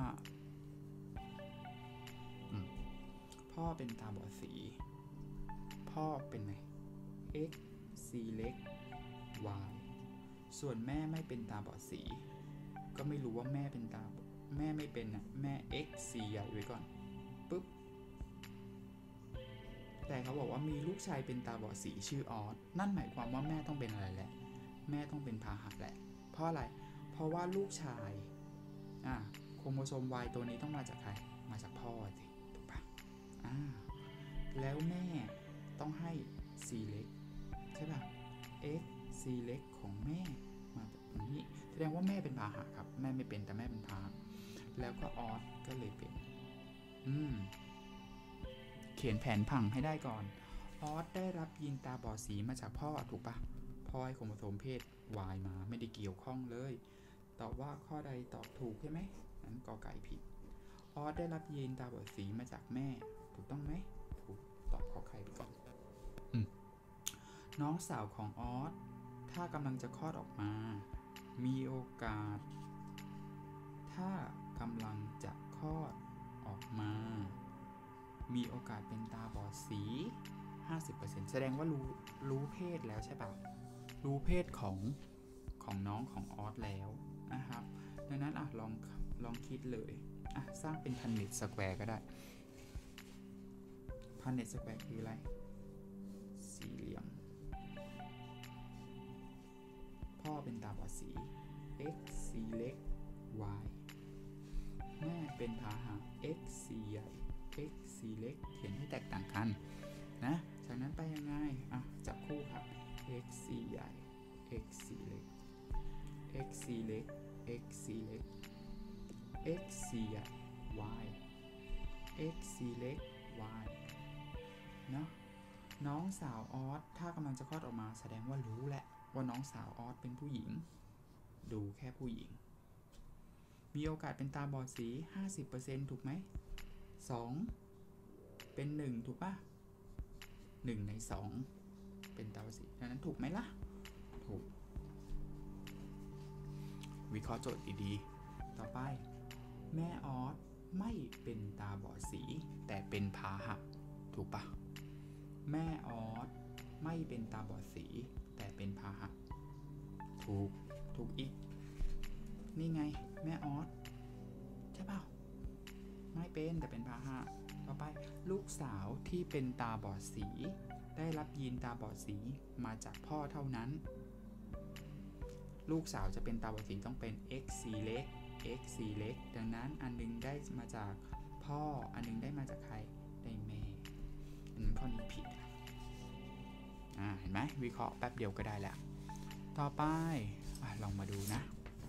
พ่อเป็นตาบอดสีพ่อเป็นไง x c เล็ก y ส่วนแม่ไม่เป็นตาบอดสีก็ไม่รู้ว่าแม่เป็นตาแม่ไม่เป็นนะแม่ x c ใหญ่ไว้ก่อนปึ๊บแต่เขาบอกว่ามีลูกชายเป็นตาบอดสีชื่อออสนั่นหมายความว่าแม่ต้องเป็นอะไรแหละแม่ต้องเป็นพาหะแหละเพราะอะไรเพราะว่าลูกชายอ่าโครโมโซม Y ตัวนี้ต้องมาจากใครมาจากพ่อสิถูกปะอ่าแล้วแม่ต้องให้ C เล็กใช่ป่ะ x c เล็กของแม่มาแบบนี้แสดงว่าแม่เป็นพาหะครับแม่ไม่เป็นแต่แม่เป็นพาหะแล้วก็ออสก็เลยเป็นอืมเขียนแผนผังให้ได้ก่อนออสได้รับยีนตาบอดสีมาจากพ่อถูกปะพ่อให้โครโมโซมเพศ Y มาไม่ได้เกี่ยวข้องเลยตอบว่าข้อใดตอบถูกใช่ไหมนั้นกอไก่ผิดออสได้รับยีนตาบอดสีมาจากแม่ถูกต้องไหมถูกตอบขอไข่ไปก่อนน้องสาวของออสถ้ากำลังจะคลอดออกมามีโอกาสถ้ากำลังจะคลอดออกมามีโอกาสเป็นตาบอดสี ห้าสิบเปอร์เซ็นต์ แสดงว่ารู้รู้เพศแล้วใช่ป่ะรู้เพศของของน้องของออสแล้วนะครับดังนั้นอ่ะลองลองคิดเลยอ่ะสร้างเป็นพันเน็ตสแควร์ก็ได้พันเน็ตสแควร์คืออะไรสี่เหลี่ยมพ่อเป็นตาบอดสี x สีเล็ก y แม่เป็นพาหะ x สีใหญ่ x สีเล็กเขียนให้แตกต่างกันนะจากนั้นไปยังไงอ่ะจับคู่ครับ x สีใหญ่ x สีเล็ก x สีเล็ก x สีเล็ก x สีใหญ่ y x สีเล็ก y เนาะน้องสาวออสถ้ากำลังจะคลอดออกมาแสดงว่ารู้แหละว่าน้องสาวออสเป็นผู้หญิงดูแค่ผู้หญิงมีโอกาสเป็นตาบอดสี ห้าสิบเปอร์เซ็นต์ ถูกไหมสองเป็นหนึ่งถูกป่ะหนึ่งในสองเป็นตาบอดสีดังนั้นถูกไหมล่ะถูกวิเคราะห์โจทย์ดีๆต่อไปแม่ออสไม่เป็นตาบอดสีแต่เป็นพาหะถูกปะแม่ออสไม่เป็นตาบอดสีแต่เป็นพาหะถูกถูกอีกนี่ไงแม่ออสใช่เปล่าไม่เป็นแต่เป็นพาหะต่อไปลูกสาวที่เป็นตาบอดสีได้รับยีนตาบอดสีมาจากพ่อเท่านั้นลูกสาวจะเป็นตาบอดสีต้องเป็น x สีเล็ก x สีเล็กดังนั้นอันนึงได้มาจากพ่ออันนึงได้มาจากใครได้แม่อันนั้นข้อนี้ผิดอ่าเห็นไหมวิเคราะห์แป๊บเดียวก็ได้แล้วต่อไปอลองมาดูนะ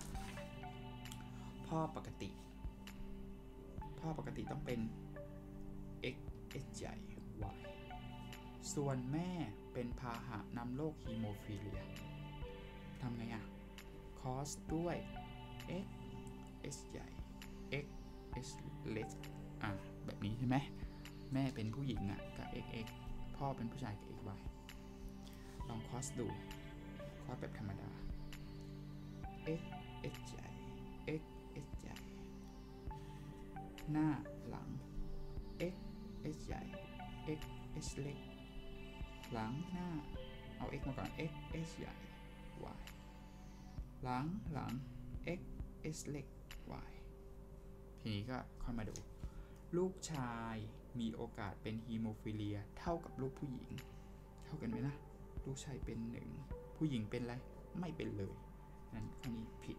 พ่อปกติพ่อปกติต้องเป็น x s ใหญ่ y ส่วนแม่เป็นพาหะนำโรคฮีโมฟิเลียทำไงอ่ะ cos ด้วย x s ใหญ่ x s เล็กอ่ะแบบนี้ใช่ไหมแม่เป็นผู้หญิงอ่ะกับ x x พ่อเป็นผู้ชายกับ x y ลอง cos ดู cos แบบธรรมดา x s ใหญ่ x s ใหญ่หน้าหลัง x s ใหญ่ x s เล็กหลังหน้าเอา x มาก่อน x s ใหญ่ y หลังหลัง x s เล็ก y ทีนี้ก็ค่อยมาดูลูกชายมีโอกาสเป็นฮีโมฟิเลียเท่ากับลูกผู้หญิงเท่ากันไหมนะลูกชายเป็นหนึ่งผู้หญิงเป็นอะไรไม่เป็นเลยนั่นข้อนี้ผิด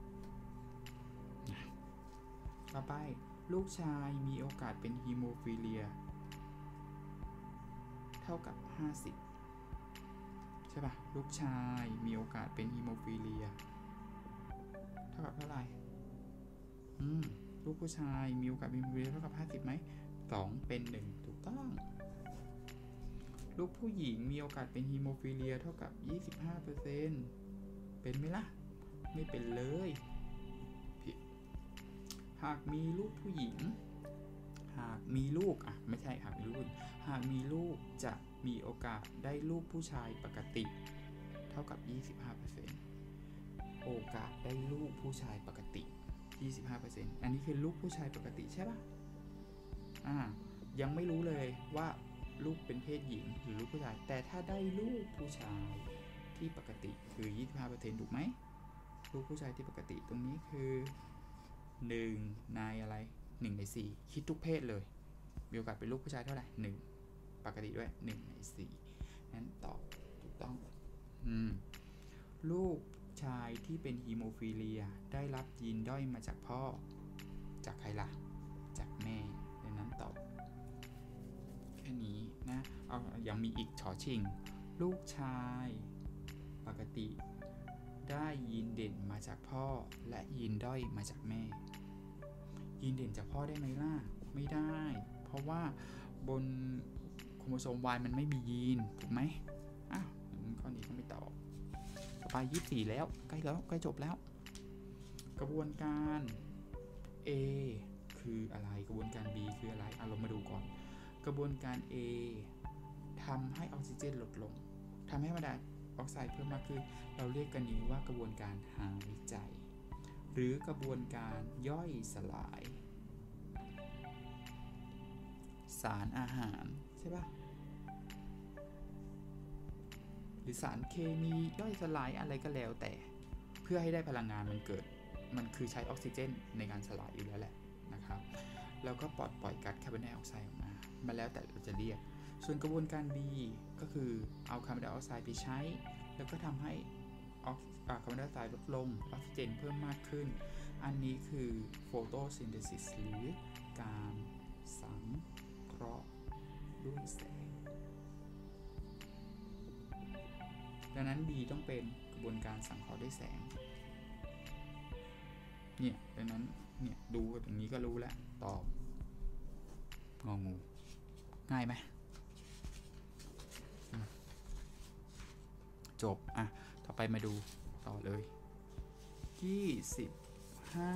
ต่อไปลูกชายมีโอกาสเป็นฮีโมฟิเลียเท่ากับห้าสิบใช่ป่ะลูกชายมีโอกาสเป็นฮีโมฟิเลียเท่ากับเท่าไหร่อืมลูกผู้ชายมีโอกาสเป็นฮีโมฟิเลียเท่ากับห้าสิบไหมสองเป็นหนึ่งถูกต้องลูกผู้หญิงมีโอกาสเป็นฮีโมฟิเลียเท่ากับ ยี่สิบห้าเปอร์เซ็นต์ เป็นไหมล่ะไม่เป็นเลยผิดหากมีลูกผู้หญิงหากมีลูกอ่ะไม่ใช่หากมีลูกหากมีลูกจะมีโอกาสได้ลูกผู้ชายปกติเท่ากับ ยี่สิบห้าเปอร์เซ็นต์ โอกาสได้ลูกผู้ชายปกติ ยี่สิบห้าเปอร์เซ็นต์ อันนี้คือลูกผู้ชายปกติใช่ป่ะอ่ายังไม่รู้เลยว่าลูกเป็นเพศหญิงหรือลูกผู้ชายแต่ถ้าได้ลูกผู้ชายที่ปกติคือ ยี่สิบห้าเปอร์เซ็นต์ ถูกไหมลูกผู้ชายที่ปกติตรงนี้คือหนึ่งในอะไรหนึ่งในสี่คิดทุกเพศเลยมีโอกาสเป็นลูกผู้ชายเท่าไหร่หนึ่งปกติด้วยหนึ่งในสี่นั้นตอบถูกต้องอืมลูกชายที่เป็นฮีโมฟิเลียได้รับยีนด้อยมาจากพ่อจากใครล่ะจากแม่ดังนั้นตอบแค่นี้นะเอายังมีอีกชอชิงลูกชายปกติได้ยีนเด่นมาจากพ่อและยีนด้อยมาจากแม่ยีนเด่นจากพ่อได้ไหมล่ะไม่ได้เพราะว่าบนโครโมโซม Y มันไม่มียีนถูกไหมอ้าวข้อนี้ก็ไม่ตอบต่อไปยี่สิบสี่แล้วใกล้แล้วใกล้จบแล้วกระบวนการ A คืออะไรกระบวนการ B คืออะไรอ่ะเรามาดูก่อนกระบวนการ A ทำให้ออกซิเจนลดลงทำให้คาร์บอนไดออกไซด์เพิ่มมากขึ้นเราเรียกกันนี้ว่ากระบวนการหายใจหรือกระบวนการย่อยสลายสารอาหารใช่ปะหรือสารเคมีย่อยสลายอะไรก็แล้วแต่เพื่อให้ได้พลังงานมันเกิดมันคือใช้ออกซิเจนในการสลายอยู่แล้วแหละนะครับแล้วก็ปล่อยปล่อยก๊าซคาร์บอนไดออกไซด์ออกมามาแล้วแต่เราจะเรียกส่วนกระบวนการ B ก็คือเอาคาร์บอนไดออกไซด์ไปใช้แล้วก็ทำให้ออกคาร์บอนไดออกไซด์ลดลงออกซิเจนเพิ่มมากขึ้นอันนี้คือโฟโตซินเทซิสหรือการสังเคราะห์ด้วยแสงดังนั้น B ต้องเป็นกระบวนการสังเคราะห์ด้วยแสงเนี่ยดังนั้นเนี่ยดูตรงนี้ก็รู้แล้วตอบงองูง่ายไหมจบอ่ะต่อไปมาดูต่อเลยยี่สิบห้า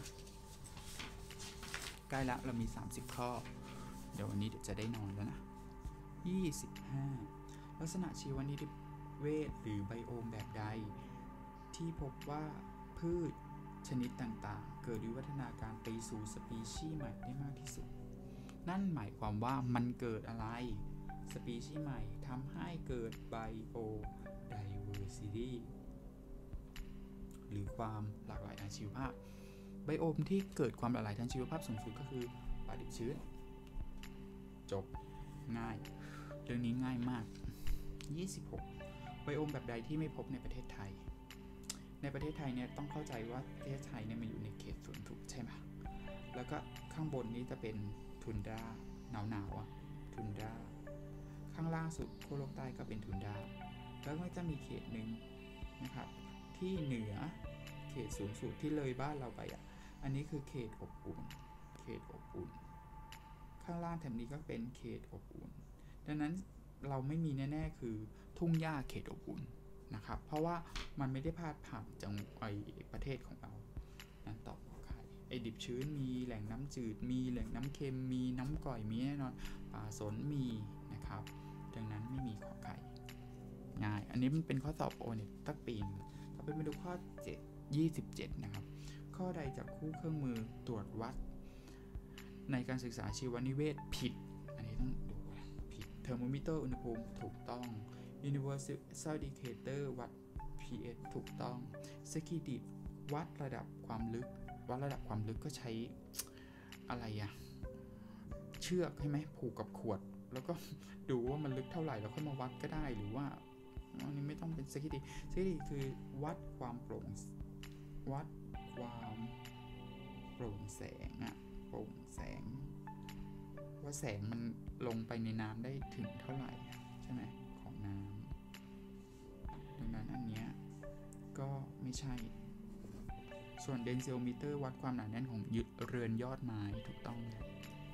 ใกล้ละเรามีสามสิบข้อเดี๋ยววันนี้เดี๋ยวจะได้นอนแล้วนะยี่สิบห้าลักษณะชีวนิเวศหรือไบโอมแบบใดที่พบว่าพืชชนิดต่างๆเกิดวิวัฒนาการไปสู่สปีชีส์ใหม่ได้มากที่สุดนั่นหมายความว่ามันเกิดอะไรสปีชีส์ใหม่ทำให้เกิดไบโอไดเวอร์ซิตี้หรือความหลากหลายทางชีวภาพไบโอมที่เกิดความหลากหลายทางชีวภาพสูงสุดก็คือป่าดิบชื้นจบง่ายเรื่องนี้ง่ายมากยี่สิบหกไบโอมแบบใดที่ไม่พบในประเทศไทยในประเทศไทยเนี่ยต้องเข้าใจว่าประเทศไทยเนี่ยมันอยู่ในเขตสวนถูกใช่ไหมแล้วก็ข้างบนนี้จะเป็นทุนดราหนาวหนาวอ่ะทุนดราข้างล่างสุดขั้วโลกใต้ก็เป็นทุนดราแล้วก็จะมีเขตหนึ่งนะครับที่เหนือเขตสูงสุดที่เลยบ้านเราไปอ่ะอันนี้คือเขตอบอุ่นเขตอบอุ่นข้างล่างแถบนี้ก็เป็นเขตอบอุ่นดังนั้นเราไม่มีแน่ๆคือทุ่งหญ้าเขตอบอุ่นนะครับเพราะว่ามันไม่ได้พาดผ่านจังไอประเทศของเรานั้นตอบขอไข่ไอดิบชื้นมีแหล่งน้ำจืดมีแหล่งน้ำเค็มมีน้ำก่อยมีแน่นอนป่าสนมีนะครับดังนั้นไม่มีขอไข่ง่ายอันนี้มันเป็นข้อสอบโอเน็ตตั้งปีนต่อไปมาดูข้อเจ็ด ยี่สิบเจ็ดนะครับข้อใดจากคู่เครื่องมือตรวจวัดในการศึกษาชีวนิเวศผิดอันนี้ต้องดูผิดเทอร์โมมิเตอร์อุณหภูมิถูกต้องUniversal Indicator วัด พี เอช ถูกต้อง Security วัดระดับความลึกวัดระดับความลึกก็ใช้อะไรอะเชือกใช่ไหมผูกกับขวดแล้วก็ดูว่ามันลึกเท่าไหร่แล้วค่อยมาวัดก็ได้หรือว่าอันนี้ไม่ต้องเป็น Security Security คือวัดความโปร่งวัดความโปร่งแสงอะโปร่งแสงว่าแสงมันลงไปในน้ำได้ถึงเท่าไหร่ใช่ไหมน้ำดังนั้นอันเนี้ยก็ไม่ใช่ส่วนเดนซิโอมิเตอร์วัดความหนาแน่นของเรือนยอดไม้ถูกต้องเลย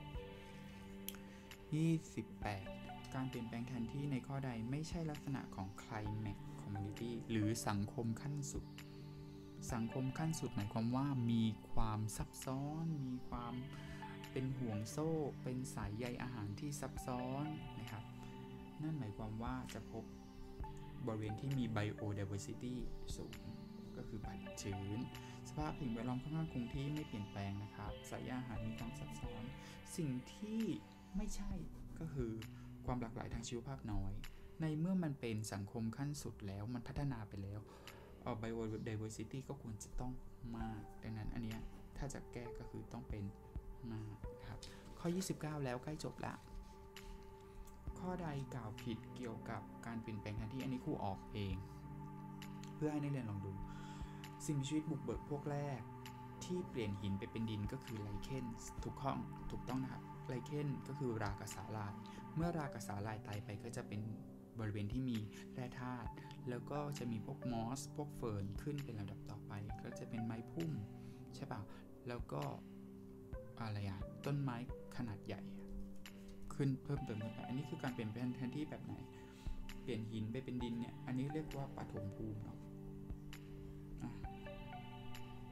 ยี่สิบแปดการเปลี่ยนแปลงแทนที่ในข้อใดไม่ใช่ลักษณะของ climate community หรือสังคมขั้นสุดสังคมขั้นสุดหมายความว่ามีความซับซ้อนมีความเป็นห่วงโซ่เป็นสายใยอาหารที่ซับซ้อนนะครับนั่นหมายความว่าจะพบบริเวณที่มี biodiversity สูงก็คือป่าดิบชื้นสภาพสิ่งแวดล้อมค่อนข้างคงที่ไม่เปลี่ยนแปลงนะครับสายอาหารมีความซับซ้อนสิ่งที่ไม่ใช่ก็คือความหลากหลายทางชีวภาพน้อยในเมื่อมันเป็นสังคมขั้นสุดแล้วมันพัฒนาไปแล้วเอ่อ biodiversity ก็ควรจะต้องมากดังนั้นอันเนี้ยถ้าจะแก้ก็คือต้องเป็นมากครับข้อยี่สิบเก้าแล้วใกล้จบละข้อใดกล่าวผิดเกี่ยวกับการเปลี่ยนแปลงแทนที่อันนี้ครูออกเองเพื่อให้นักเรียนลองดูสิ่งมีชีวิตบุกเบิกพวกแรกที่เปลี่ยนหินไปเป็นดินก็คือไลเคนถูกข้องถูกต้องนะครับไลเคนก็คือรากสาลายเมื่อรากสาลายตายไปก็จะเป็นบริเวณที่มีแร่ธาตุแล้วก็จะมีพวกมอสพวกเฟิร์นขึ้นเป็นลำดับต่อไปก็จะเป็นไม้พุ่มใช่ป่ะแล้วก็อะไรอ่ะต้นไม้ขนาดใหญ่ขึ้นเพิ่มเติมขึ้นไปอันนี้คือการเปลี่ยนแปลงแทนที่แบบไหนเปลี่ยนหินไปเป็นดินเนี่ยอันนี้เรียกว่าปฐมภูมิเนาะ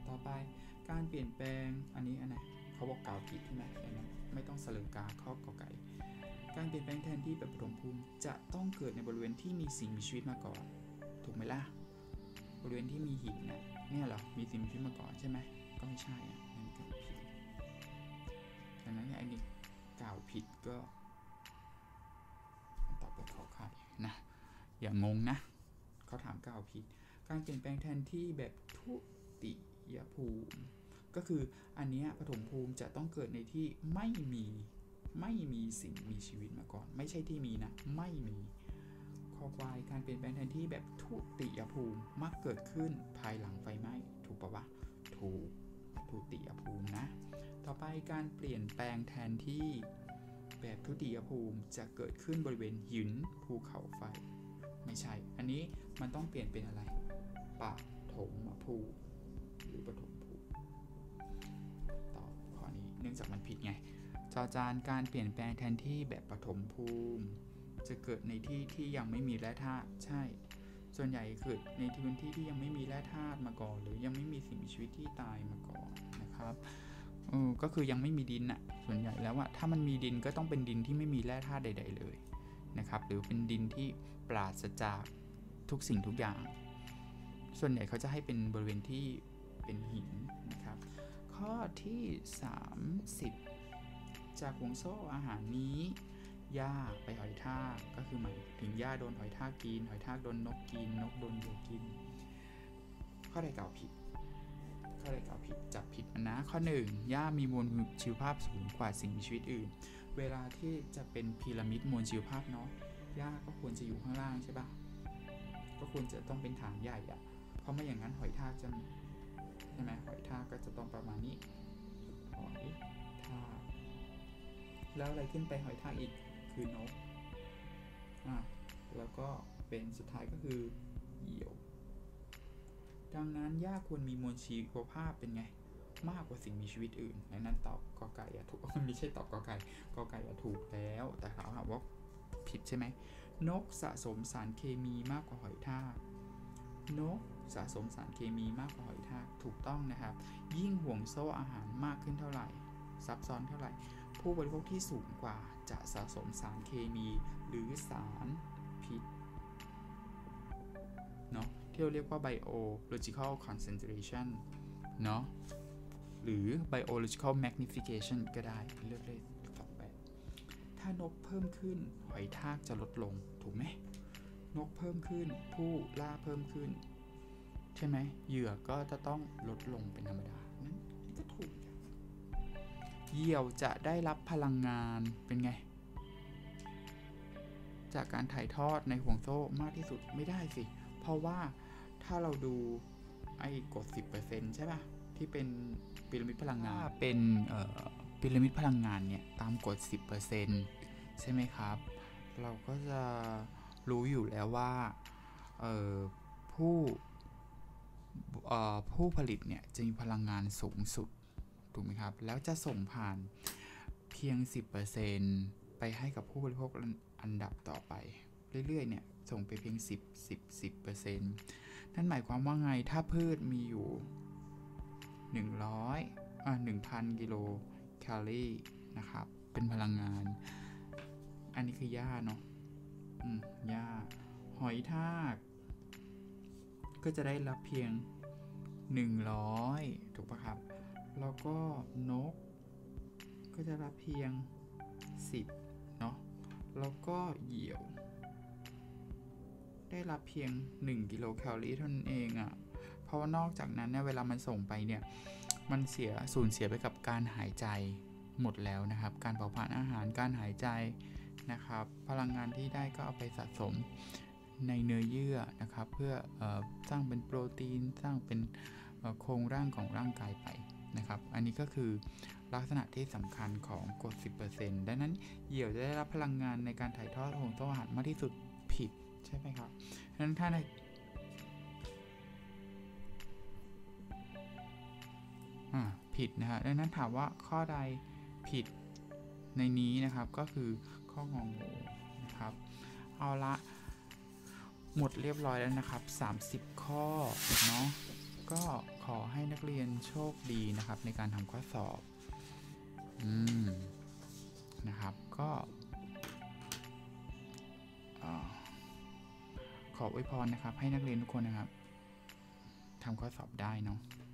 ต่อไปการเปลี่ยนแปลงอันนี้อันไหนเขาบอกกล่าวผิดใช่ไหมไม่ต้องเสลอกาข้อกอไก่การเปลี่ยนแปลงแทนที่แบบปฐมภูมิจะต้องเกิดในบริเวณที่มีสิ่งมีชีวิตมาก่อนถูกไหมล่ะบริเวณที่มีหินเนี่ยเนี่ยเหรอมีสิ่งมีชีวิตมาก่อนใช่ไหมก็ไม่ใช่อ่ะนั่นกล่าวผิดดังนั้นอันนี้กล่าวผิดก็ตอบเป็นขอไข่นะอย่างงงนะเขาถามกล่าวผิดการเปลี่ยนแปลงแทนที่แบบทุติยภูมิก็คืออันนี้ปฐมภูมิจะต้องเกิดในที่ไม่มีไม่มีสิ่งมีชีวิตมาก่อนไม่ใช่ที่มีนะไม่มีข้อควายการเปลี่ยนแปลงแทนที่แบบทุติยภูมิมักเกิดขึ้นภายหลังไฟไหม้ถูกปะวะถูกทุติยภูมินะต่อไปการเปลี่ยนแปลงแทนที่แบบทุติยภูมิจะเกิดขึ้นบริเวณหินภูเขาไฟไม่ใช่อันนี้มันต้องเปลี่ยนเป็นอะไรปฐมภูมิหรือปฐมภูมิตอบข้อนี้เนื่องจากมันผิดไงจอจานการเปลี่ยนแปลงแทนที่แบบปฐมภูมิจะเกิดในที่ที่ยังไม่มีแร่ธาตุใช่ส่วนใหญ่เกิดในพื้นที่ที่ยังไม่มีแร่ธาตุมาก่อนหรือยังไม่มีสิ่งมีชีวิตที่ตายมาก่อนนะครับเออก็คือยังไม่มีดินอะส่วนใหญ่แล้วอะถ้ามันมีดินก็ต้องเป็นดินที่ไม่มีแร่ธาตุใดๆเลยนะครับหรือเป็นดินที่ปราศจากทุกสิ่งทุกอย่างส่วนใหญ่เขาจะให้เป็นบริเวณที่เป็นหินนะครับข้อที่สามสิบจากห่วงโซ่อาหารนี้หญ้าไปหอยทากก็คือหมายถึงหญ้าโดนหอยทากกินหอยทากโดนนกกินนกโดนเหยี่ยวกินข้อใดกล่าวผิดข้อใดกล่าวผิดจับผิดมันนะข้อหนึ่งหญ้ามีมวลชีวภาพสูงกว่าสิ่งมีชีวิตอื่นเวลาที่จะเป็นพีระมิดมวลชีวภาพเนาะหญ้าก็ควรจะอยู่ข้างล่างใช่ปะก็ควรจะต้องเป็นฐานใหญ่อะเพราะไม่อย่างนั้นหอยทากจะใช่ไหมหอยทากก็จะต้องประมาณนี้หอยทากแล้วอะไรขึ้นไปหอยทากอีกคือนกอ่ะแล้วก็เป็นสุดท้ายก็คือเหยี่ยวดังนั้นหญ้าควรมีมวลชีวภาพเป็นไงมากกว่าสิ่งมีชีวิตอื่นดังนั้นตอบกอไก่อะถูกไม่ใช่ตอบกอไก่กอไก่อะถูกแล้วแต่ถามว่าผิดใช่ไหมนกสะสมสารเคมีมากกว่าหอยทากนกสะสมสารเคมีมากกว่าหอยทากถูกต้องนะครับยิ่งห่วงโซ่อาหารมากขึ้นเท่าไหร่ซับซ้อนเท่าไหร่ผู้บริโภคที่สูงกว่าจะสะสมสารเคมีหรือสารพิษเนาะที่เราเรียกว่า biological concentration เนาะหรือ biological magnification ก็ได้เลือกได้สองแบบถ้านกเพิ่มขึ้นหอยทากจะลดลงถูกไหมนกเพิ่มขึ้นผู้ล่าเพิ่มขึ้นใช่ไหมเหยื่อก็จะต้องลดลงเป็นธรรมดานั้นก็ถูกเหยี่ยวจะได้รับพลังงานเป็นไงจากการถ่ายทอดในห่วงโซ่มากที่สุดไม่ได้สิเพราะว่าถ้าเราดูไอ้กฎ สิบเปอร์เซ็นต์ ใช่ป่ะที่เป็นพีระมิดพลังงานเป็นเอ่อพีระมิดพลังงานเนี่ยตามกฎ สิบเปอร์เซ็นต์ ใช่ไหมครับเราก็จะรู้อยู่แล้วว่าเอ่อผู้เอ่อผู้ผลิตเนี่ยจะมีพลังงานสูงสุดถูกไหมครับแล้วจะส่งผ่านเพียง สิบเปอร์เซ็นต์ ไปให้กับผู้บริโภคอันดับต่อไปเรื่อยๆเนี่ยส่งไปเพียงสิบ สิบ สิบเปอร์เซ็นต์ นั่นหมายความว่าไงถ้าพืชมีอยู่หนึ่งร้อยอ่ะ หนึ่งพัน กิโลแคลอรี่นะครับเป็นพลังงานอันนี้คือหญ้าเนาะอืมหญ้าหอยทากก็จะได้รับเพียงหนึ่งร้อยถูกปะครับแล้วก็นกก็จะรับเพียงสิบเนาะแล้วก็เหยี่ยวได้รับเพียงหนึ่งกิโลแคลอรี่เท่านั้นเองอะ่ะเพราะว่านอกจากนั้นเนี่ยเวลามันส่งไปเนี่ยมันเสียสูญเสียไปกับการหายใจหมดแล้วนะครับการเผาผลาญอาหารการหายใจนะครับพลังงานที่ได้ก็เอาไปสะสมในเนื้อเยื่อนะครับเพื่อเอ่อสร้างเป็นโปรตีนสร้างเป็นโครงร่างของร่างกายไปนะครับอันนี้ก็คือลักษณะที่สำคัญของกฎ สิบเปอร์เซ็นต์ ดังนั้นเหยี่ยวจะได้รับพลังงานในการถ่ายทอดห่วงโซ่อาหารมากที่สุดผิดใช่ไหมครับดังนั้นถ้าในอ่าผิดนะฮะดังนั้นถามว่าข้อใดผิดในนี้นะครับก็คือข้ององูนะครับเอาละหมดเรียบร้อยแล้วนะครับสามสิบข้อเนาะก็ขอให้นักเรียนโชคดีนะครับในการทำข้อสอบอืมนะครับก็ขออวยพรนะครับให้นักเรียนทุกคนนะครับทำข้อสอบได้เนาะ